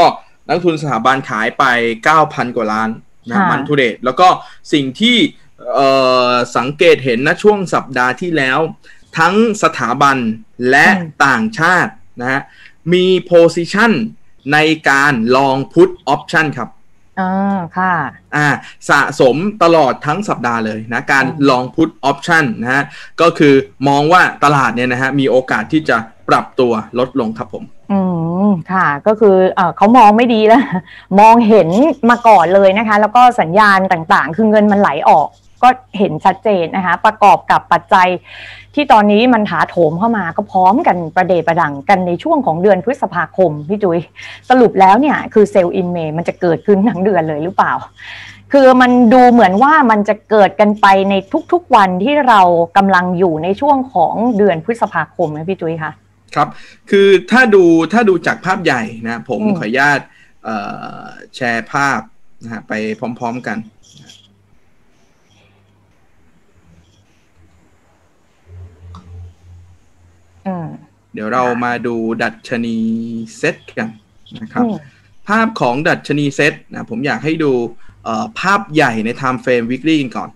นักทุนสถาบันขายไป เก้าพัน กว่าล้านนะมันทูเดตแล้วก็สิ่งที่สังเกตเห็นนะช่วงสัปดาห์ที่แล้วทั้งสถาบันและต่างชาตินะฮะมีโพซิชันในการลองพุทออปชันครับอ่าค่ะอ่าสะสมตลอดทั้งสัปดาห์เลยนะการลองพุทออปชันนะฮะก็คือมองว่าตลาดเนี่ยนะฮะมีโอกาสที่จะปรับตัวลดลงครับผมอืมค่ะก็คือเอ่อเขามองไม่ดีแล้วมองเห็นมาก่อนเลยนะคะแล้วก็สัญญาณต่างๆคือเงินมันไหลออกก็เห็นชัดเจนนะคะประกอบกับปัจจัยที่ตอนนี้มันถาโถมเข้ามาก็พร้อมกันประเดประดังกันในช่วงของเดือนพฤษภาคมพี่จุ้ยสรุปแล้วเนี่ยคือเซลล์อินเมย์มันจะเกิดขึ้นทั้งเดือนเลยหรือเปล่าคือมันดูเหมือนว่ามันจะเกิดกันไปในทุกๆวันที่เรากำลังอยู่ในช่วงของเดือนพฤษภาคมนะพี่จุ้ยคะครับคือถ้าดูถ้าดูจากภาพใหญ่นะผมขออนุญาตแชร์ภาพนะฮะไปพร้อมๆกันเดี๋ยวเรามาดูดัชนีเซตกันนะครับภาพของดัชนีเซตนะผมอยากให้ดูภาพใหญ่ใน Time Frame Weekly กันก่อน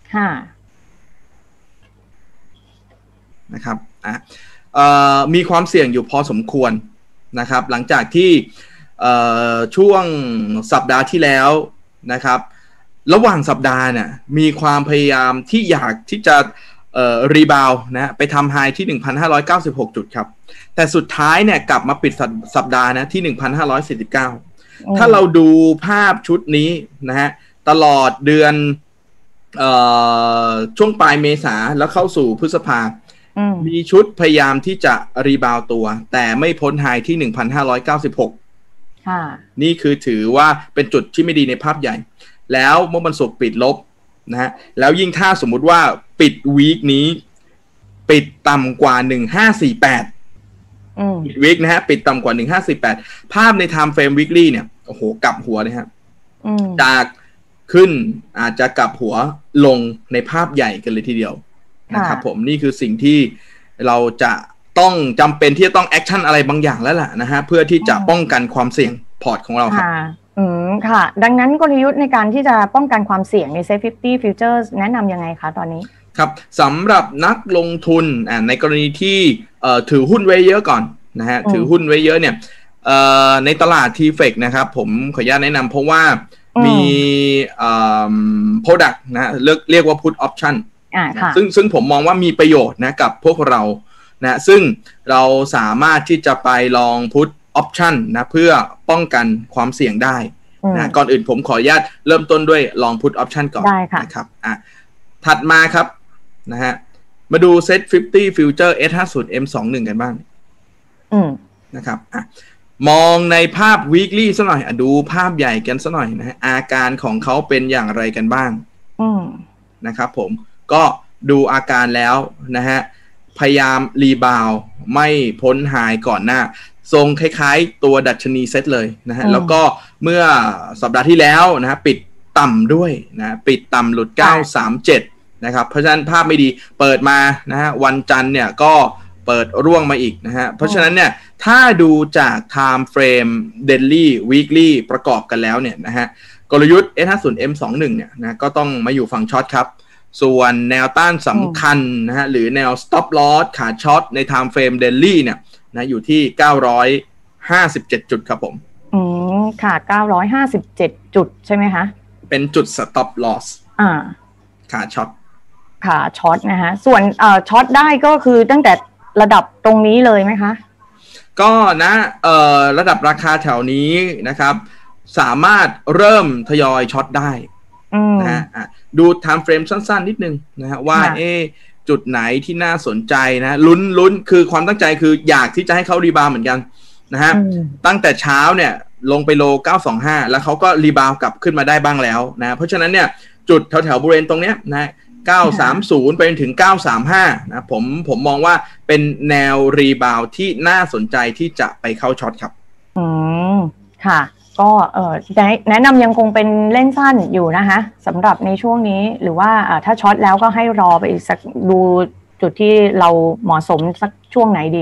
นะครับอ่ะมีความเสี่ยงอยู่พอสมควรนะครับหลังจากที่ช่วงสัปดาห์ที่แล้วนะครับระหว่างสัปดาห์เนี่ยมีความพยายามที่อยากที่จะเอ่อรีบาวนะไปทำไฮที่ หนึ่งพันห้าร้อยเก้าสิบหก จุดครับแต่สุดท้ายเนี่ยกลับมาปิดสัปดาห์นะที่ หนึ่งพันห้าร้อยสี่สิบเก้า ถ้าเราดูภาพชุดนี้นะฮะตลอดเดือนเอ่อช่วงปลายเมษาแล้วเข้าสู่พฤษภามีชุดพยายามที่จะรีบาวตัวแต่ไม่พ้นไฮที่ หนึ่งพันห้าร้อยเก้าสิบหก ค่ะนี่คือถือว่าเป็นจุดที่ไม่ดีในภาพใหญ่แล้วเมื่อวันศุกร์ปิดลบนะฮะแล้วยิ่งถ้าสมมุติว่าปิดวีคนี้ปิดต่ำกว่าหนึ่งพันห้าร้อยสี่สิบแปดอืมปิดวีคนะฮะปิดต่ำกว่าหนึ่งพันห้าร้อยสี่สิบแปดภาพใน Time Frame Weekly เนี่ยโอ้โหกลับหัวเลยฮะอืมจากขึ้นอาจจะกลับหัวลงในภาพใหญ่กันเลยทีเดียวนะครับผมนี่คือสิ่งที่เราจะต้องจำเป็นที่จะต้องแอคชั่นอะไรบางอย่างแล้วล่ะนะฮะเพื่อที่จะป้องกันความเสี่ยงพอร์ตของเราครับอืมค่ะดังนั้นกลยุทธ์ในการที่จะป้องกันความเสี่ยงใน เซ็ต ห้าสิบ Futures แนะนำยังไงคะตอนนี้ครับสำหรับนักลงทุนอ่าในกรณีที่เอ่อถือหุ้นไว้เยอะก่อนนะฮะถือหุ้นไว้เยอะเนี่ยเอ่อในตลาด ที เอฟ อี ซี นะครับผมขออนุญาตแนะนำเพราะว่ามีเอ่อ product นะเรียกเรียกว่า put option อ่าค่ะซึ่งซึ่งผมมองว่ามีประโยชน์นะกับพวกเรานะซึ่งเราสามารถที่จะไปลอง put option นะเพื่อป้องกันความเสี่ยงได้นะก่อนอื่นผมขออนุญาตเริ่มต้นด้วยลอง put option ก่อนนะครับอ่ะถัดมาครับนะฮะมาดู เซ็ต ห้าสิบ Future เอส ห้าสิบ เอ็ม ยี่สิบเอ็ด กันบ้างนะครับอ่ะมองในภาพ weekly ซะหน่อยอ่ะดูภาพใหญ่กันซะหน่อยนะฮะอาการของเขาเป็นอย่างไรกันบ้างนะครับผมก็ดูอาการแล้วนะฮะพยายามรีบาวไม่พ้นไฮก่อนหน้าทรงคล้ายๆตัวดัชนีเซตเลยนะฮะแล้วก็เมื่อสัปดาห์ที่แล้วนะฮะปิดต่ำด้วยนะปิดต่ำหลุดเก้าร้อยสามสิบเจ็ดนะครับเพราะฉะนั้นภาพไม่ดีเปิดมานะฮะวันจันทร์เนี่ยก็เปิดร่วงมาอีกนะฮะเพราะฉะนั้นเนี่ยถ้าดูจาก Time Frame Daily Weekly ประกอบกันแล้วเนี่ยนะฮะกลยุทธ์ เอส ห้าสิบ เอ็ม ยี่สิบเอ็ด เนี่ยนะก็ต้องมาอยู่ฝั่งช็อตครับส่วนแนวต้านสำคัญนะฮะหรือแนว stop loss ขาช็อตใน Time Frame Daily เนี่ยนะอยู่ที่เก้าร้อยห้าสิบเจ็ดจุดครับผมอืมค่ะเก้าร้อยห้าสิบเจ็ดจุดใช่ไหมคะเป็นจุด stop loss อ่าขาช็อตขาช็อตนะฮะส่วนเอ่อช็อตได้ก็คือตั้งแต่ระดับตรงนี้เลยไหมคะก็นะเอ่อระดับราคาแถวนี้นะครับสามารถเริ่มทยอยช็อตได้นะฮะดู time frame สั้นๆนิดนึงนะฮะว่าเอ๊จุดไหนที่น่าสนใจนะลุ้นลุ้นคือความตั้งใจคืออยากที่จะให้เขารีบาวเหมือนกันนะฮะตั้งแต่เช้าเนี่ยลงไปโลเก้าร้อยยี่สิบห้าแล้วเขาก็รีบาวกลับขึ้นมาได้บ้างแล้วนะเพราะฉะนั้นเนี่ยจุดแถวๆบริเวณตรงเนี้ยนะเก้าร้อยสามสิบไปถึงเก้าร้อยสามสิบห้านะผมผมมองว่าเป็นแนวรีบาวที่น่าสนใจที่จะไปเข้าช็อตครับอืมค่ะก็เออแนะนำยังคงเป็นเล่นสั้นอยู่นะคะสำหรับในช่วงนี้หรือว่าถ้าช็อตแล้วก็ให้รอไปอีกสักดูจุดที่เราเหมาะสมสักช่วงไหนดี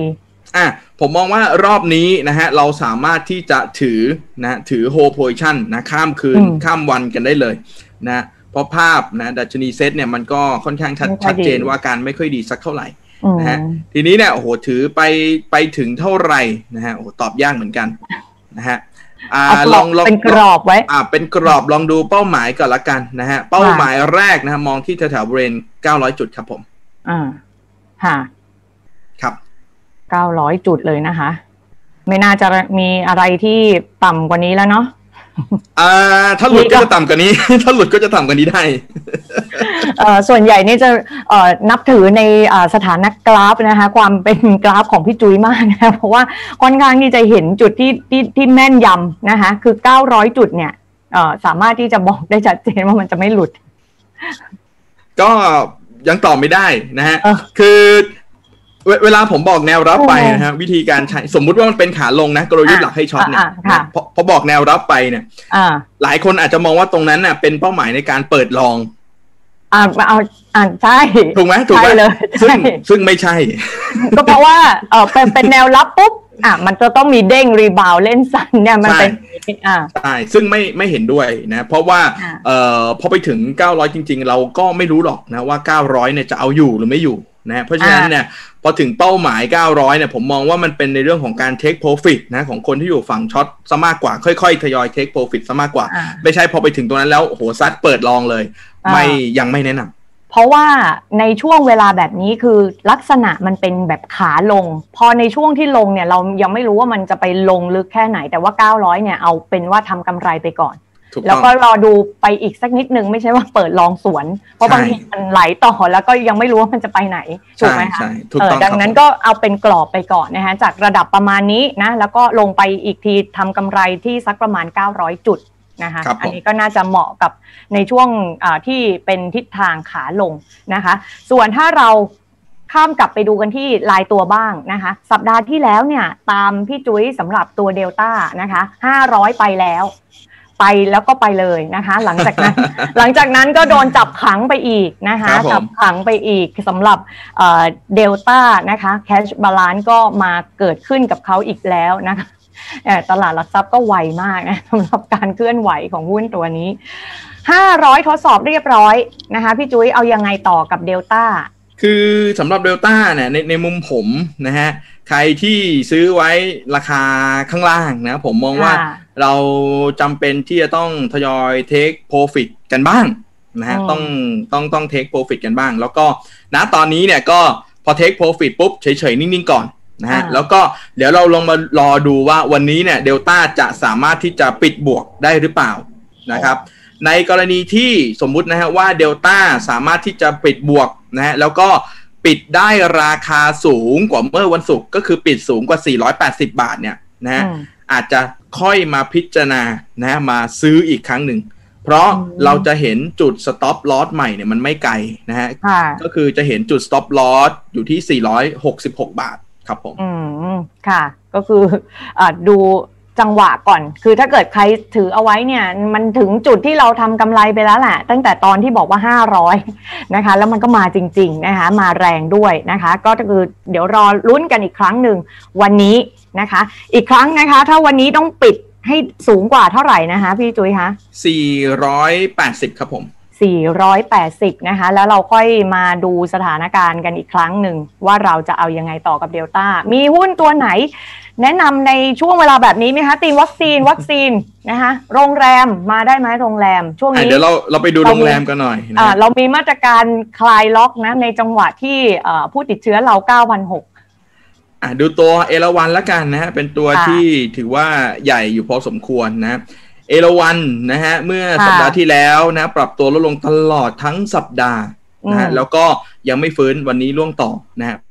อ่ะผมมองว่ารอบนี้นะฮะเราสามารถที่จะถือนะถือ hold position นะข้ามคืนข้ามวันกันได้เลยนะเพราะภาพนะดัชนีเซ็ตเนี่ยมันก็ค่อนข้างชัดชัดเจนว่าการไม่ค่อยดีสักเท่าไหร่นะฮะทีนี้เนี่ยโอ้โหถือไปไปถึงเท่าไหร่นะฮะโอ้โหตอบยากเหมือนกันนะฮะอ่าลองลองเป็นกรอบไว้อ่าเป็นกรอบลองดูเป้าหมายก่อนละกันนะฮะเป้าหมายแรกนะฮะมองที่แถวๆบริเวณเก้าร้อยจุดครับผมอ่าค่ะครับเก้าร้อยจุดเลยนะคะไม่น่าจะมีอะไรที่ต่ำกว่านี้แล้วเนาะอ่าถ้าหลุดก็จะต่ำกว่านี้ถ้าหลุดก็จะต่ำกว่านี้ได้เอ่อส่วนใหญ่นี่จะเอ่อนับถือในอ่าสถานะกราฟนะคะความเป็นกราฟของพี่จุ้ยมากนะเพราะว่าค่อนข้างที่จะเห็นจุดที่ที่ที่แม่นยำนะคะคือเก้าร้อยจุดเนี่ยเอ่อสามารถที่จะบอกได้ชัดเจนว่ามันจะไม่หลุดก็ยังตอบไม่ได้นะฮะคือเวลาผมบอกแนวรับไปนะฮะวิธีการใช้สมมุติว่ามันเป็นขาลงนะกลยุทธ์หลักให้ช็อตเนี่ยพอพอบอกแนวรับไปเนี่ยหลายคนอาจจะมองว่าตรงนั้นน่ะเป็นเป้าหมายในการเปิดลองอ่าเอาอ่าใช่ถูกไหมถูกไหมเลยซึ่งซึ่งไม่ใช่ก็เพราะว่าเออเป็นเป็นแนวรับปุ๊บอ่ะมันจะต้องมีเด้งรีบาวเล่นสั้นเนี่ยมันเป็นอ่าใช่ซึ่งไม่ไม่เห็นด้วยนะเพราะว่าเอ่อพอไปถึงเก้าร้อยจริงๆเราก็ไม่รู้หรอกนะว่าเก้าร้อยเนี่ยจะเอาอยู่หรือไม่อยู่นะเพราะฉะนั้นเนี่ยพอถึงเป้าหมายเก้าร้อยเนี่ยผมมองว่ามันเป็นในเรื่องของการ take profit นะของคนที่อยู่ฝั่งช็อตซะมากกว่าค่อยๆทยอย take profit ซะมากกว่าไม่ใช่พอไปถึงตรงนั้นแล้วโหซัดเปิดลองเลยไม่ยังไม่แนะนำเพราะว่าในช่วงเวลาแบบนี้คือลักษณะมันเป็นแบบขาลงพอในช่วงที่ลงเนี่ยเรายังไม่รู้ว่ามันจะไปลงลึกแค่ไหนแต่ว่าเก้าร้อยเนี่ยเอาเป็นว่าทำกำไรไปก่อนแล้วก็รอดูไปอีกสักนิดนึงไม่ใช่ว่าเปิดลองสวนเพราะบางทีมันไหลต่อแล้วก็ยังไม่รู้ว่ามันจะไปไหนถูกไหมคะเออดังนั้นก็เอาเป็นกรอบไปก่อนนะคะจากระดับประมาณนี้นะแล้วก็ลงไปอีกทีทำกำไรที่สักประมาณเก้าร้อยจุดนะคะอันนี้ก็น่าจะเหมาะกับในช่วงที่เป็นทิศทางขาลงนะคะส่วนถ้าเราข้ามกลับไปดูกันที่รายตัวบ้างนะคะสัปดาห์ที่แล้วเนี่ยตามพี่จุ้ยสำหรับตัวเดลต้านะคะห้าร้อยไปแล้วไปแล้วก็ไปเลยนะคะหลังจากนั้น หลังจากนั้นก็โดนจับขังไปอีกนะคะจับขังไปอีกสำหรับเดลต้านะคะแคชบาลานซ์ก็มาเกิดขึ้นกับเขาอีกแล้วนะคะตลาดหลักทรัพย์ก็ไวมากนะสำหรับการเคลื่อนไหวของหุ้นตัวนี้ห้าร้อยทดสอบเรียบร้อยนะคะพี่จุ้ยเอายังไงต่อกับเดลต้าคือสำหรับเดลต้าเนี่ยในในมุมผมนะฮะใครที่ซื้อไว้ราคาข้างล่างนะผมมองว่าเราจำเป็นที่จะต้องทยอยเทคโปรฟิตกันบ้างนะฮะต้องต้องต้องเทคโปรฟิตกันบ้างแล้วก็ณตอนนี้เนี่ยก็พอเทคโปรฟิตปุ๊บเฉยๆนิ่งๆก่อนนะฮะแล้วก็เดี๋ยวเราลองมารอดูว่าวันนี้เนี่ยเดลต้าจะสามารถที่จะปิดบวกได้หรือเปล่านะครับในกรณีที่สมมุตินะฮะว่าเดลต้าสามารถที่จะปิดบวกนะฮะแล้วก็ปิดได้ราคาสูงกว่าเมื่อวันศุกร์ก็คือปิดสูงกว่าสี่ร้อยแปดสิบบาทเนี่ยนะฮะอาจจะค่อยมาพิจารณานะมาซื้ออีกครั้งหนึ่งเพราะเราจะเห็นจุด stop loss ใหม่เนี่ยมันไม่ไกลนะฮะก็คือจะเห็นจุด stop loss อยู่ที่สี่ร้อยหกสิบหกบาทครับผมอืมค่ะก็คืออ่าดูจังหวะก่อนคือถ้าเกิดใครถือเอาไว้เนี่ยมันถึงจุดที่เราทำกำไรไปแล้วแหละตั้งแต่ตอนที่บอกว่าห้าร้อยนะคะแล้วมันก็มาจริงๆนะคะมาแรงด้วยนะคะก็คือเดี๋ยวรอลุ้นกันอีกครั้งหนึ่งวันนี้นะคะอีกครั้งนะคะถ้าวันนี้ต้องปิดให้สูงกว่าเท่าไหร่นะคะพี่จุ้ยคะสี่ร้อยแปดสิบครับผมสี่ร้อยแปดสิบนะคะแล้วเราค่อยมาดูสถานการณ์กันอีกครั้งหนึ่งว่าเราจะเอายังไงต่อกับเดลต้ามีหุ้นตัวไหนแนะนำในช่วงเวลาแบบนี้ไหมคะตีมวัคซีนวัคซีนนะคะโรงแรมมาได้ไหมโรงแรมช่วงนี้เดี๋ยวเราเราไปดูโรงแรมกันหน่อยอ่าเรามีมาตรการคลายล็อกนะในจังหวะที่ผู้ติดเชื้อเรา เก้าพันหกร้อยอ่าดูตัวเอราวัณละกันนะฮะเป็นตัวที่ถือว่าใหญ่อยู่พอสมควรนะเอราวัณนะฮะเมื่อสัปดาห์ที่แล้วนะปรับตัวลดลงตลอดทั้งสัปดาห์นะฮะแล้วก็ยังไม่ฟื้นวันนี้ล่วงต่อนะฮะ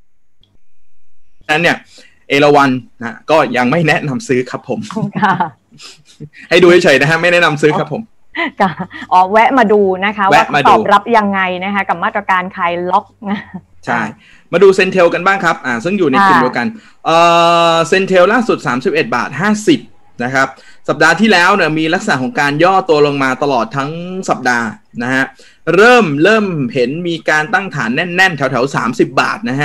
นั้นเนี่ยเอราวัณนะก็ยังไม่แนะนำซื้อครับผมให้ดูเฉยๆนะฮะไม่แนะนำซื้อครับผมอ๋อแวะมาดูนะคะว่าตอบรับยังไงนะคะกับมาตรการคลายล็อกนะใช่มาดูเซนเทลกันบ้างครับอ่าซึ่งอยู่ในกลุ่มเดียวกันเอ่อเซนเทลล่าสุดสามสิบเอ็ดบาทห้าสิบนะครับสัปดาห์ที่แล้วเนี่ยมีลักษณะของการย่อตัวลงมาตลอดทั้งสัปดาห์นะฮะเริ่มเริ่มเห็นมีการตั้งฐานแน่นๆแถวๆสามสิบบาทนะฮะ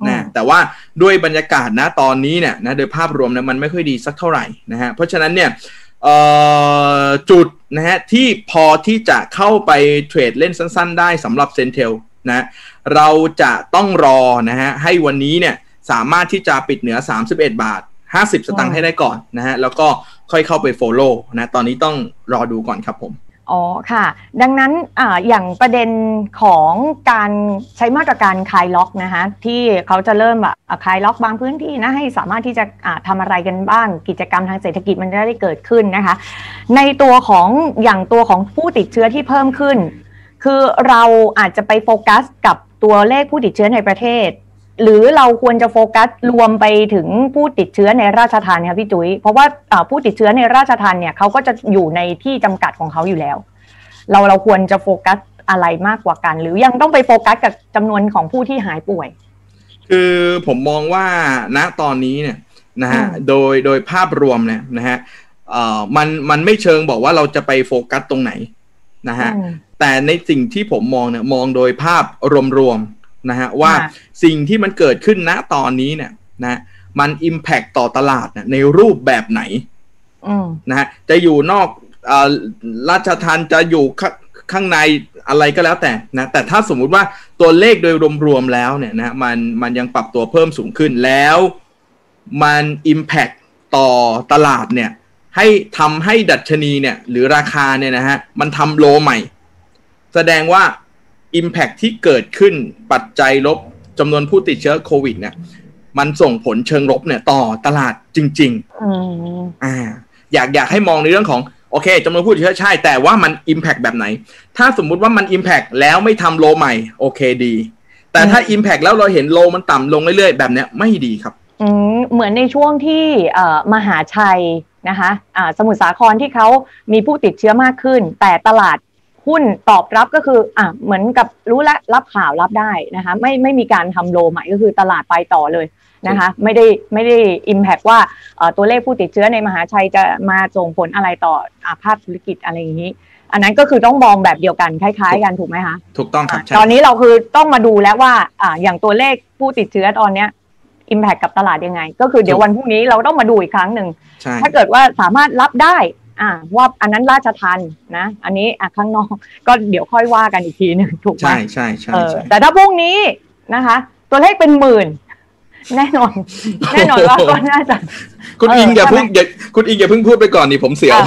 นะแต่ว่าด้วยบรรยากาศนะตอนนี้เนี่ยนะโดยภาพรวมเนี่ยมันไม่ค่อยดีสักเท่าไหร่นะฮะเพราะฉะนั้นเนี่ยจุดนะฮะที่พอที่จะเข้าไปเทรดเล่นสั้นๆได้สำหรับเซนเทลนะเราจะต้องรอนะฮะให้วันนี้เนี่ยสามารถที่จะปิดเหนือสามสิบเอ็ดบาทห้าสิบสตางค์ให้ได้ก่อนนะฮะแล้วก็ค่อยเข้าไป follow นะตอนนี้ต้องรอดูก่อนครับผมอ๋อค่ะดังนั้นอ่าอย่างประเด็นของการใช้มาตรการคลายล็อกนะคะที่เขาจะเริ่มแบบคลายล็อกบางพื้นที่นะให้สามารถที่จะอ่าทำอะไรกันบ้างกิจกรรมทางเศรษฐกิจมันจะได้เกิดขึ้นนะคะในตัวของอย่างตัวของผู้ติดเชื้อที่เพิ่มขึ้นคือเราอาจจะไปโฟกัสกับตัวเลขผู้ติดเชื้อในประเทศหรือเราควรจะโฟกัสรวมไปถึงผู้ติดเชื้อในราชทัณฑ์ครับพี่จุ๋ยเพราะว่าผู้ติดเชื้อในราชทัณฑ์เนี่ยเขาก็จะอยู่ในที่จำกัดของเขาอยู่แล้วเราเราควรจะโฟกัสอะไรมากกว่ากันหรือยังต้องไปโฟกัสกับจำนวนของผู้ที่หายป่วยคือผมมองว่าณตอนนี้เนี่ยนะฮะโดยโดยภาพรวมเนี่ยนะฮะเอ่อมันมันไม่เชิงบอกว่าเราจะไปโฟกัสตรงไหนนะฮะแต่ในสิ่งที่ผมมองเนี่ยมองโดยภาพรวมนะฮะว่าสิ่งที่มันเกิดขึ้นณตอนนี้เนี่ยนะมัน impact ต่อตลาดเนี่ยในรูปแบบไหนนะฮะจะอยู่นอกราชทัณฑ์จะอยู่ข้างในอะไรก็แล้วแต่นะแต่ถ้าสมมุติว่าตัวเลขโดยรวมๆแล้วเนี่ยนะมันมันยังปรับตัวเพิ่มสูงขึ้นแล้วมัน impact ต่อตลาดเนี่ยให้ทำให้ดัชนีเนี่ยหรือราคาเนี่ยนะฮะมันทำโลใหม่แสดงว่า impact ที่เกิดขึ้นปัจจัยลบจำนวนผู้ติดเชื้อโควิดเนี่ยมันส่งผลเชิงลบเนี่ยต่อตลาดจริงๆอ่าอยากอยากให้มองในเรื่องของโอเคจำนวนผู้ติดเชื้อใช่แต่ว่ามัน impact แบบไหนถ้าสมมุติว่ามัน impact แล้วไม่ทำโลใหม่โอเคดีแต่ถ้า impact แล้วเราเห็นโลมันต่ำลงเรื่อยๆแบบเนี้ยไม่ดีครับอืมเหมือนในช่วงที่เอ่อมหาชัยนะคะอ่าสมุทรสาครที่เขามีผู้ติดเชื้อมากขึ้นแต่ตลาดหุ้นตอบรับก็คืออ่ะเหมือนกับรู้และรับข่าวรับได้นะคะไม่ไม่มีการทำโลใหม่ก็คือตลาดไปต่อเลยนะคะไม่ได้ไม่ได้ impact ว่าตัวเลขผู้ติดเชื้อในมหาชัยจะมาส่งผลอะไรต่อภาพธุรกิจอะไรอย่างนี้อันนั้นก็คือต้องมองแบบเดียวกันคล้ายๆกันถูกไหมคะถูกต้องครับตอนนี้เราคือต้องมาดูแล้วว่าอ่าอย่างตัวเลขผู้ติดเชื้อตอนเนี้ย impact กับตลาดยังไงก็คือเดี๋ยววันพรุ่งนี้เราต้องมาดูอีกครั้งหนึ่งถ้าเกิดว่าสามารถรับได้อ่าว่าอันนั้นราชทัณฑ์นะอันนี้อ่ะข้างนอกก็เดี๋ยวค่อยว่ากันอีกทีหนึ่งถูกไหมใช่ใช่ใช่แต่ถ้าพรุ่งนี้นะคะตัวเลขเป็นหมื่นแน่นอนแน่นอนว่าก็น่าจะคุณอิงอย่าเพิ่งอย่าคุณอิงอย่าเพิ่งพูดไปก่อนนี่ผมเสียว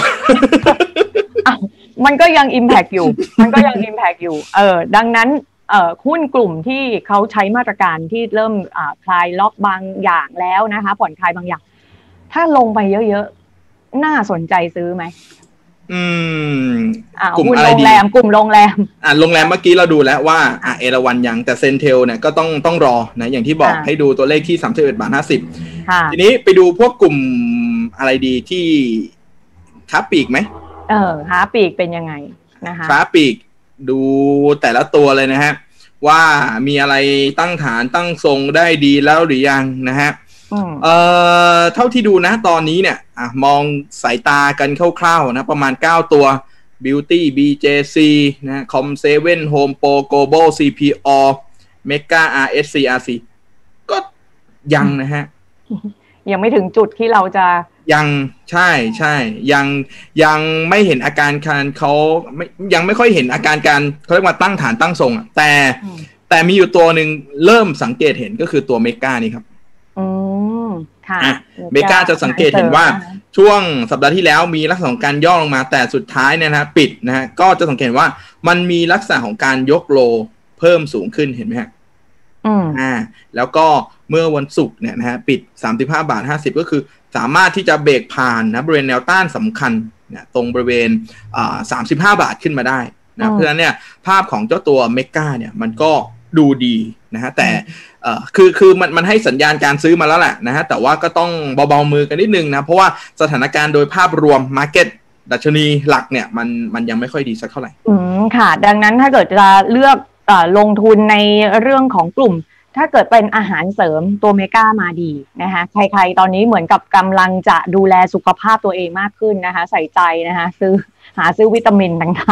มันก็ยัง impact อยู่มันก็ยัง impact อยู่เออดังนั้นเอ่อหุ้นกลุ่มที่เขาใช้มาตรการที่เริ่มอ่าคลายล็อกบางอย่างแล้วนะคะผ่อนคลายบางอย่างถ้าลงไปเยอะๆน่าสนใจซื้อไหมอืมกลุ่มอะไรดีโรงแรมกลุ่มโรงแรมอ่าโรงแรมเมื่อกี้เราดูแล้วว่าอ่าเอราวัณยังแต่เซนเทลเนี่ยก็ต้องต้องรอนะอย่างที่บอกให้ดูตัวเลขที่สามสิบเอ็ดบาทห้าสิบทีนี้ไปดูพวกกลุ่มอะไรดีที่ค้าปลีกไหมเออค้าปลีกเป็นยังไงนะคะค้าปลีกดูแต่ละตัวเลยนะฮะว่ามีอะไรตั้งฐานตั้งทรงได้ดีแล้วหรือยังนะฮะเอ่อเท่าที่ดูนะตอนนี้เนี่ยอ่ะมองสายตากันคร่าวๆนะประมาณเก้าตัว Beauty บี เจ ซี นะ Com เซเว่น Home Pro Global ซี พี โอ Mega อาร์ เอส ซี อาร์ ซี ก็ยังนะฮะยังไม่ถึงจุดที่เราจะยังใช่ใช่ยังยังไม่เห็นอาการการเขาไม่ยังไม่ค่อยเห็นอาการการเขาเรียกว่าตั้งฐานตั้งทรงอ่ะแต่แต่มีอยู่ตัวหนึ่งเริ่มสังเกตเห็นก็คือตัวเมกานี่ครับอืมค่ะเมกาจะสังเกตเห็นว่าช่วงสัปดาห์ที่แล้วมีลักษณะของการย่อลงมาแต่สุดท้ายเนี่ยนะปิดนะฮะก็จะสังเกตว่ามันมีลักษณะของการยกโลเพิ่มสูงขึ้นเห็นไหมฮะอืมอ่าแล้วก็เมื่อวันศุกร์เนี่ยนะฮะปิดสามสิบห้าบาทห้าสิบก็คือสามารถที่จะเบรกผ่านนะบริเวณแนวต้านสำคัญเนี่ยตรงบริเวณอ่าสามสิบห้าบาทขึ้นมาได้นะเพราะฉะนั้นเนี่ยภาพของเจ้าตัวเมกาเนี่ยมันก็ดูดีนะฮะแต่เอ่อคือคือมันมันให้สัญญาณการซื้อมาแล้วแหละนะฮะแต่ว่าก็ต้องเบาๆมือกันนิดนึงนะเพราะว่าสถานการณ์โดยภาพรวม market ดัชนีหลักเนี่ยมันมันยังไม่ค่อยดีสักเท่าไหร่อืมค่ะดังนั้นถ้าเกิดจะเลือกเอ่อลงทุนในเรื่องของกลุ่มถ้าเกิดเป็นอาหารเสริมตัวเมกามาดีนะคะใครๆตอนนี้เหมือนกับกำลังจะดูแลสุขภาพตัวเองมากขึ้นนะคะใส่ใจนะคะซื้อหาซื้อวิตามินต่าง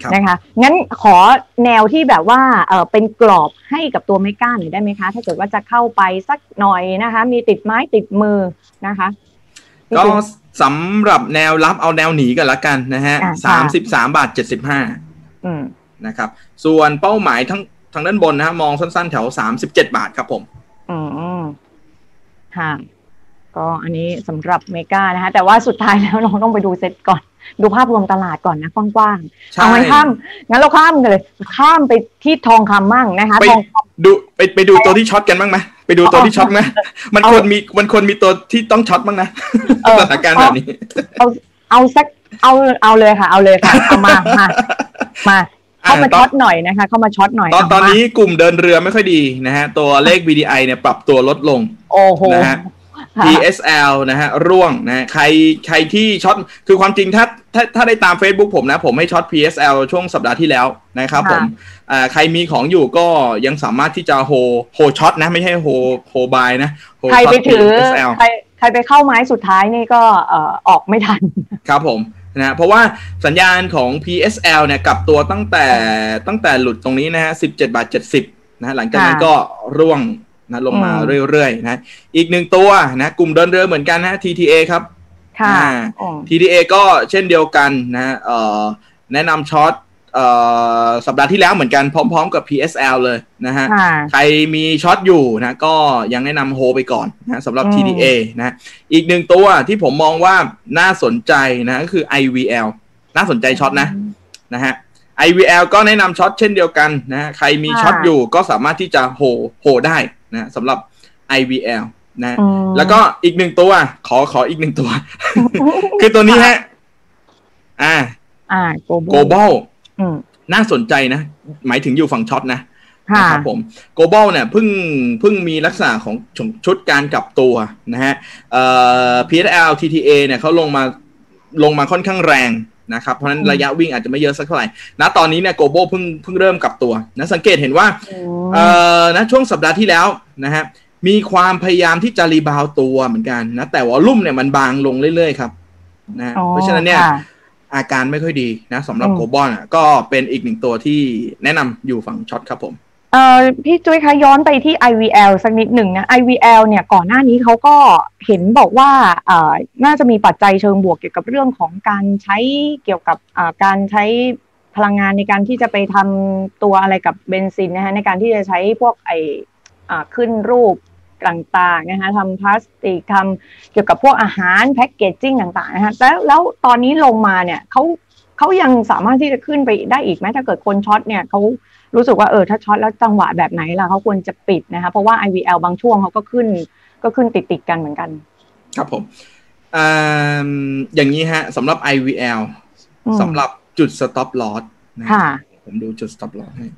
นะคะงั้นขอแนวที่แบบว่าเออเป็นกรอบให้กับตัวเมก้าหน่อยได้ไหมคะถ้าเกิดว่าจะเข้าไปสักหน่อยนะคะมีติดไม้ติดมือนะคะก็สำหรับแนวรับเอาแนวหนีกันละกันนะฮะสามสิบสามบาทเจ็ดสิบห้านะครับส่วนเป้าหมายทั้งทางด้านบนนะฮะมองสั้นๆแถวสามสิบเจ็ดบาทครับผมอืมค่ะก็อันนี้สำหรับเมกานะคะแต่ว่าสุดท้ายแล้วเราต้องไปดูเซ็ตก่อนดูภาพรวมตลาดก่อนนะกว้างๆเอาไว้ข้ามงั้นเราข้ามกันเลยข้ามไปที่ทองคำมั่งนะคะไปดูไปไปดูตัวที่ช็อตกันบ้างไหมไปดูตัวที่ช็อตไหมมันควรมีมันควรมีตัวที่ต้องช็อตบ้างนะสถานการณ์แบบนี้เอาเอาสักเอาเอาเลยค่ะเอาเลยค่ะเอามามามาเข้ามาช็อตหน่อยนะคะเข้ามาช็อตหน่อยตอนตอนนี้กลุ่มเดินเรือไม่ค่อยดีนะฮะตัวเลข วี ดี ไอ เนี่ยปรับตัวลดลงโอ้โหนะฮะ พี เอส แอล นะฮะร่วงนะใครใครที่ช็อตคือความจริงถ้าถ้าถ้าได้ตาม Facebook ผมนะผมให้ช็อต พี เอส แอล ช่วงสัปดาห์ที่แล้วนะครับผมอ่าใครมีของอยู่ก็ยังสามารถที่จะโฮโฮช็อตนะไม่ใช่โฮโฮบายนะใครไปถือใครใครไปเข้าไม้สุดท้ายนี่ก็เอ่อออกไม่ทันครับผมนะเพราะว่าสัญญาณของ พี เอส แอล เนี่ยกลับตัวตั้งแต่ตั้งแต่หลุดตรงนี้นะฮะสิบเจ็ดบาทเจ็ดสิบนะหลังจากนั้นก็ร่วงนะลงมาเรื่อยๆนะอีกหนึ่งตัวนะกลุ่มเดินเรือเหมือนกันนะ ที ที เอ ครับค่ะที ที เอ ก็เช่นเดียวกันนะเอ่อแนะนำช็อตเอ่อสัปดาห์ที่แล้วเหมือนกันพร้อมๆกับ พี เอส แอล เลยนะฮะใครมีช็อตอยู่นะก็ยังแนะนำโฮไปก่อนนะสำหรับ ที ที เอ นะอีกหนึ่งตัวที่ผมมองว่าน่าสนใจนะก็คือ ไอ วี แอล น่าสนใจช็อตนะนะฮะ ไอ วี แอล ก็แนะนำช็อตเช่นเดียวกันนะใครมีช็อตอยู่ก็สามารถที่จะโฮโฮได้นะสำหรับ ไอ วี แอล นะแล้วก็อีกหนึ่งตัวขอขออีกหนึ่งตัว คือตัวนี้ฮะอ่าอ่า global น่าสนใจนะหมายถึงอยู่ฝั่งช็อตนะนะครับผม global เนี่ยเพิ่งเพิ่งมีลักษณะของชุดการกลับตัวนะฮะเอ่อ พี เอส แอล ที ที เอ เนี่ยเขาลงมาลงมาค่อนข้างแรงนะครับเพราะฉะนั้นระยะวิ่งอาจจะไม่เยอะสักเท่าไหร่ณตอนนี้เนี่ย global เพิ่งเพิ่งเริ่มกลับตัวนะสังเกตเห็นว่าเอ่อนะช่วงสัปดาห์ที่แล้วนะฮะมีความพยายามที่จะรีบาวตัวเหมือนกันนะแต่วอลลุ่มเนี่ยมันบางลงเรื่อยๆครับนะเพราะฉะนั้นเนี่ยอาการไม่ค่อยดีนะสำหรับโกลบอลก็เป็นอีกหนึ่งตัวที่แนะนำอยู่ฝั่งช็อตครับผมเอ่อพี่จุ้ยคะย้อนไปที่ ไอ วี แอล สักนิดหนึ่งนะ ไอ วี แอล เนี่ยก่อนหน้านี้เขาก็เห็นบอกว่าเอ่อน่าจะมีปัจจัยเชิงบวกเกี่ยวกับเรื่องของการใช้เกี่ยวกับอ่าการใช้พลังงานในการที่จะไปทำตัวอะไรกับเบนซินนะฮะในการที่จะใช้พวกไออ่าขึ้นรูปต่างๆนะคะทำพลาสติกทำเกี่ยวกับพวกอาหารแพ็กเกจจิ้งต่างๆนะคะแล้วแล้วตอนนี้ลงมาเนี่ยเขาเขายังสามารถที่จะขึ้นไปได้อีกไหมถ้าเกิดคนช็อตเนี่ยเขารู้สึกว่าเออถ้าช็อตแล้วจังหวะแบบไหนล่ะเขาควรจะปิดนะคะเพราะว่า ไอ วี แอล บางช่วงเขาก็ขึ้นก็ขึ้นติดๆกันเหมือนกันครับผมอ่าอย่างนี้ฮะสำหรับ ไอ วี แอล สำหรับจุด stop loss นะผมดูจุด stop loss ให้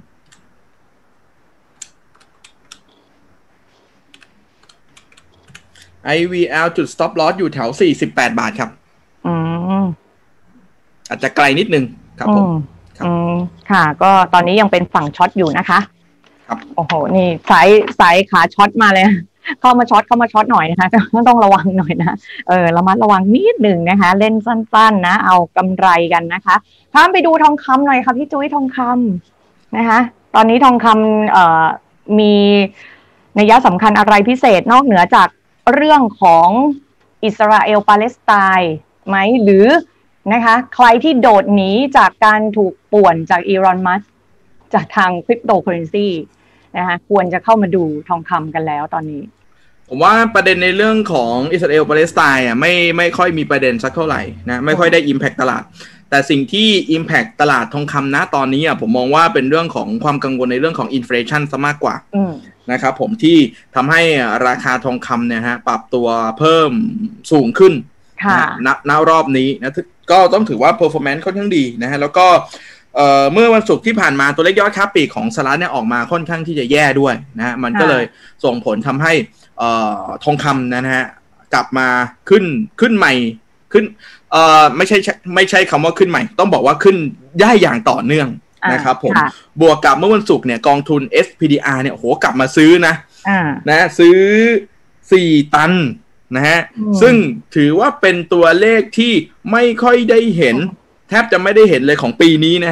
ไอ วี แอล จุด stop loss อยู่แถวสี่สิบแปดบาทครับอืมอาจจะไกลนิดนึงครับผมอืมค่ะก็ตอนนี้ยังเป็นฝั่งช็อตอยู่นะคะครับโอ้โหนี่สายสายขาช็อตมาเลยเข้ามาช็อตเข้ามาช็อตหน่อยนะคะต้องระวังหน่อยนะเออระมัดระวังนิดหนึ่งนะคะเล่นสั้นๆนะเอากำไรกันนะคะข้ามไปดูทองคำหน่อยค่ะพี่จุ้ยทองคำนะคะตอนนี้ทองคำเอ่อมีนัยสำคัญอะไรพิเศษนอกเหนือจากเรื่องของอิสราเอลปาเลสไตน์ไหมหรือนะคะใครที่โดดหนีจากการถูกป่วนจากอีลอนมัสก์จากทางคริปโตเคอเรนซีนะคะควรจะเข้ามาดูทองคำกันแล้วตอนนี้ผมว่าประเด็นในเรื่องของอิสราเอลปาเลสไตน์อ่ะไม่ไม่ค่อยมีประเด็นสักเท่าไหร่นะไม่ค่อยได้ impact ตลาดแต่สิ่งที่ impact ตลาดทองคำนะตอนนี้อ่ะผมมองว่าเป็นเรื่องของความกังวลในเรื่องของ inflation ซะมากกว่านะครับผมที่ทำให้ราคาทองคำเนี่ยฮะปรับตัวเพิ่มสูงขึ้นณณรอบนี้นะก็ต้องถือว่า performance ค่อนข้างดีนะฮะแล้วก็เมื่อวันศุกร์ที่ผ่านมาตัวเลขยอดค้าปลีกของสหรัฐเนี่ยออกมาค่อนข้างที่จะแย่ด้วยนะฮะมันก็เลยส่งผลทำให้ทองคำนะฮะกลับมาขึ้นขึ้นใหม่ขึ้นไม่ใช่ไม่ใช่คำว่าขึ้นใหม่ต้องบอกว่าขึ้นได้อย่างต่อเนื่องนะครับผมบวกกับเมื่อวันศุกร์เนี่ยกองทุน เอส พี ดี อาร์ เนี่ยโหกลับมาซื้อนะนะซื้อสี่ตันนะฮะซึ่งถือว่าเป็นตัวเลขที่ไม่ค่อยได้เห็นแทบจะไม่ได้เห็นเลยของปีนี้นะฮะ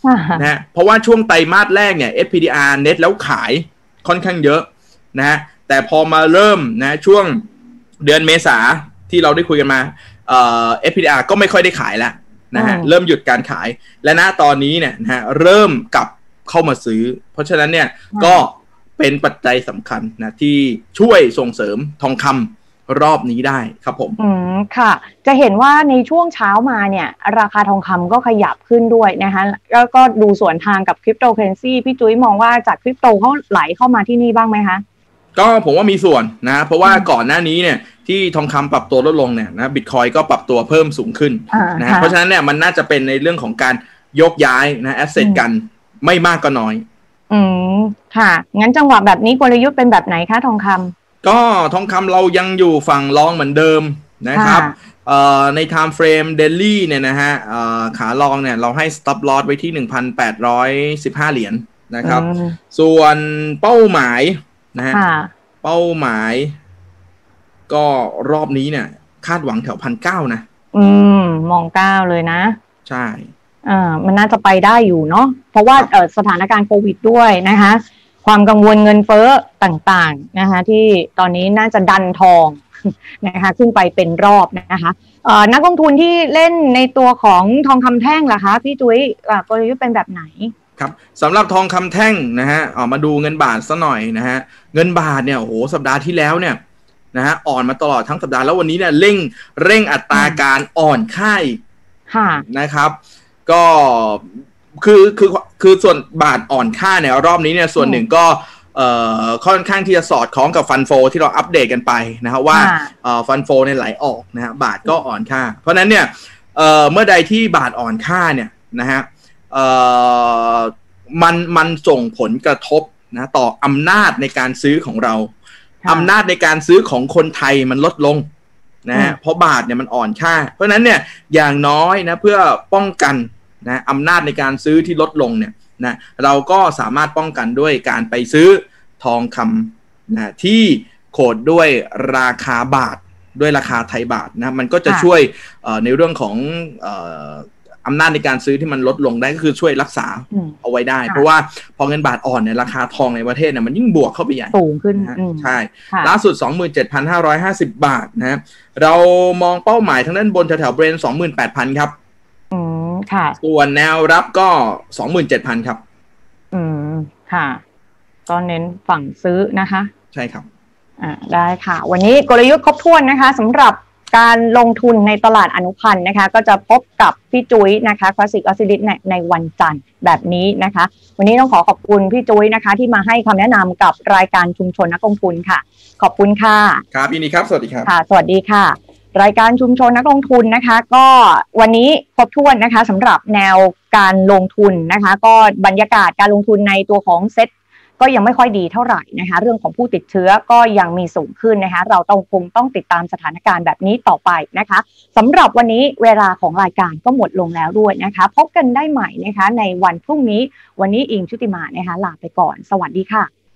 นะฮะเพราะว่าช่วงไตรมาสแรกเนี่ย เอส พี ดี อาร์ เน็ตแล้วขายค่อนข้างเยอะนะฮะแต่พอมาเริ่มนะช่วงเดือนเมษาที่เราได้คุยกันมาเอ่อ เอส พี ดี อาร์ ก็ไม่ค่อยได้ขายแล้วนะฮะเริ่มหยุดการขายและณตอนนี้เนี่ยนะฮะเริ่มกลับเข้ามาซื้อเพราะฉะนั้นเนี่ยก็เป็นปัจจัยสำคัญนะที่ช่วยส่งเสริมทองคำรอบนี้ได้ครับผมอืมค่ะจะเห็นว่าในช่วงเช้ามาเนี่ยราคาทองคำก็ขยับขึ้นด้วยนะคะแล้วก็ดูสวนทางกับคริปโตเคอเรนซีพี่จุ้ยมองว่าจากคริปโตเขาไหลเข้ามาที่นี่บ้างไหมคะก็ผมว่ามีส่วนนะเพราะว่าก่อนหน้านี้เนี่ยที่ทองคำปรับตัวลดลงเนี่ยนะบิตคอยก็ปรับตัวเพิ่มสูงขึ้นนะเพราะฉะนั้นเนี่ยมันน่าจะเป็นในเรื่องของการยกย้ายนะแอสเซทกันไม่มากก็น้อยอืมค่ะงั้นจังหวะแบบนี้กลยุทธ์เป็นแบบไหนคะทองคำก็ทองคำเรายังอยู่ฝั่งรองเหมือนเดิมนะครับเอ่อใน time frame daily เนี่ยนะฮะเอ่อขาลองเนี่ยเราให้ stop loss ไว้ที่ หนึ่งพันแปดร้อยสิบห้า เหรียญนะครับส่วนเป้าหมายนะฮะเป้าหมายก็รอบนี้เนี่ยคาดหวังแถว หนึ่งพันเก้าร้อย นะอืมมองเก้าเลยนะใช่อ่ามันน่าจะไปได้อยู่เนาะเพราะว่าเอ่อสถานการณ์โควิดด้วยนะคะความกังวลเงินเฟ้อต่างๆนะคะที่ตอนนี้น่าจะดันทองนะคะขึ้นไปเป็นรอบนะคะเอ่อนักลงทุนที่เล่นในตัวของทองคำแท่งล่ะคะพี่จุ้ยกลยุทธ์เป็นแบบไหนครับสำหรับทองคำแท่งนะฮะออกมาดูเงินบาทซะหน่อยนะฮะเงินบาทเนี่ยโอ้โหสัปดาห์ที่แล้วเนี่ยนะฮะอ่อนมาตลอดทั้งสัปดาห์แล้ววันนี้เนี่ยเร่งเร่งอัตราการอ่อนค่านะครับก็คือคือคือส่วนบาทอ่อนค่าเนี่ยรอบนี้เนี่ยส่วนหนึ่งก็เอ่อค่อนข้างที่จะสอดคล้องกับฟันโฟที่เราอัปเดตกันไปนะครับว่าเอ่อฟันโฟเนี่ยไหลออกนะฮะบาทก็อ่อนค่าเพราะนั้นเนี่ยเอ่อเมื่อใดที่บาทอ่อนค่าเนี่ยนะฮะเอ่อมันมันส่งผลกระทบนะต่ออำนาจในการซื้อของเราอำนาจในการซื้อของคนไทยมันลดลงนะฮะเพราะบาทเนี่ยมันอ่อนค่าเพราะฉะนั้นเนี่ยอย่างน้อยนะเพื่อป้องกันนะอำนาจในการซื้อที่ลดลงเนี่ยนะเราก็สามารถป้องกันด้วยการไปซื้อทองคำนะที่โคดด้วยราคาบาทด้วยราคาไทยบาทนะมันก็จะช่วยในเรื่องของอำนาจในการซื้อที่มันลดลงได้ก็คือช่วยรักษาเอาไว้ได้เพราะว่าพอเงินบาทอ่อนเนี่ยราคาทองในประเทศเนี่ยมันยิ่งบวกเข้าไปใหญ่สูงขึ้นใช่ล่าสุด สองหมื่นเจ็ดพันห้าร้อยห้าสิบ บาทนะเรามองเป้าหมายทางด้านบนแถวๆเบรน สองหมื่นแปดพัน ครับอืมค่ะส่วนแนวรับก็ สองหมื่นเจ็ดพัน ครับอืมค่ะก็เน้นฝั่งซื้อนะคะใช่ครับอ่าได้ค่ะวันนี้กลยุทธ์ครบถ้วนนะคะสำหรับการลงทุนในตลาดอนุพันธ์นะคะก็จะพบกับพี่จุ้ยนะคะคลาสสิกออสซิลิสในในวันจันทร์แบบนี้นะคะวันนี้ต้องขอขอบคุณพี่จุ้ยนะคะที่มาให้คำแนะนำกับรายการชุมชนนักลงทุนค่ะขอบคุณค่ะครับยินดีครับสวัสดีครับค่ะสวัสดีค่ะรายการชุมชนนักลงทุนนะคะก็วันนี้ครบถ้วนนะคะสำหรับแนวการลงทุนนะคะก็บรรยากาศการลงทุนในตัวของเซ็ตก็ยังไม่ค่อยดีเท่าไหร่นะคะเรื่องของผู้ติดเชื้อก็ยังมีสูงขึ้นนะคะเราต้องคงต้องติดตามสถานการณ์แบบนี้ต่อไปนะคะสำหรับวันนี้เวลาของรายการก็หมดลงแล้วด้วยนะคะพบกันได้ใหม่นะคะในวันพรุ่งนี้วันนี้อิงชุติมานะคะลาไปก่อนสวัสดีค่ะ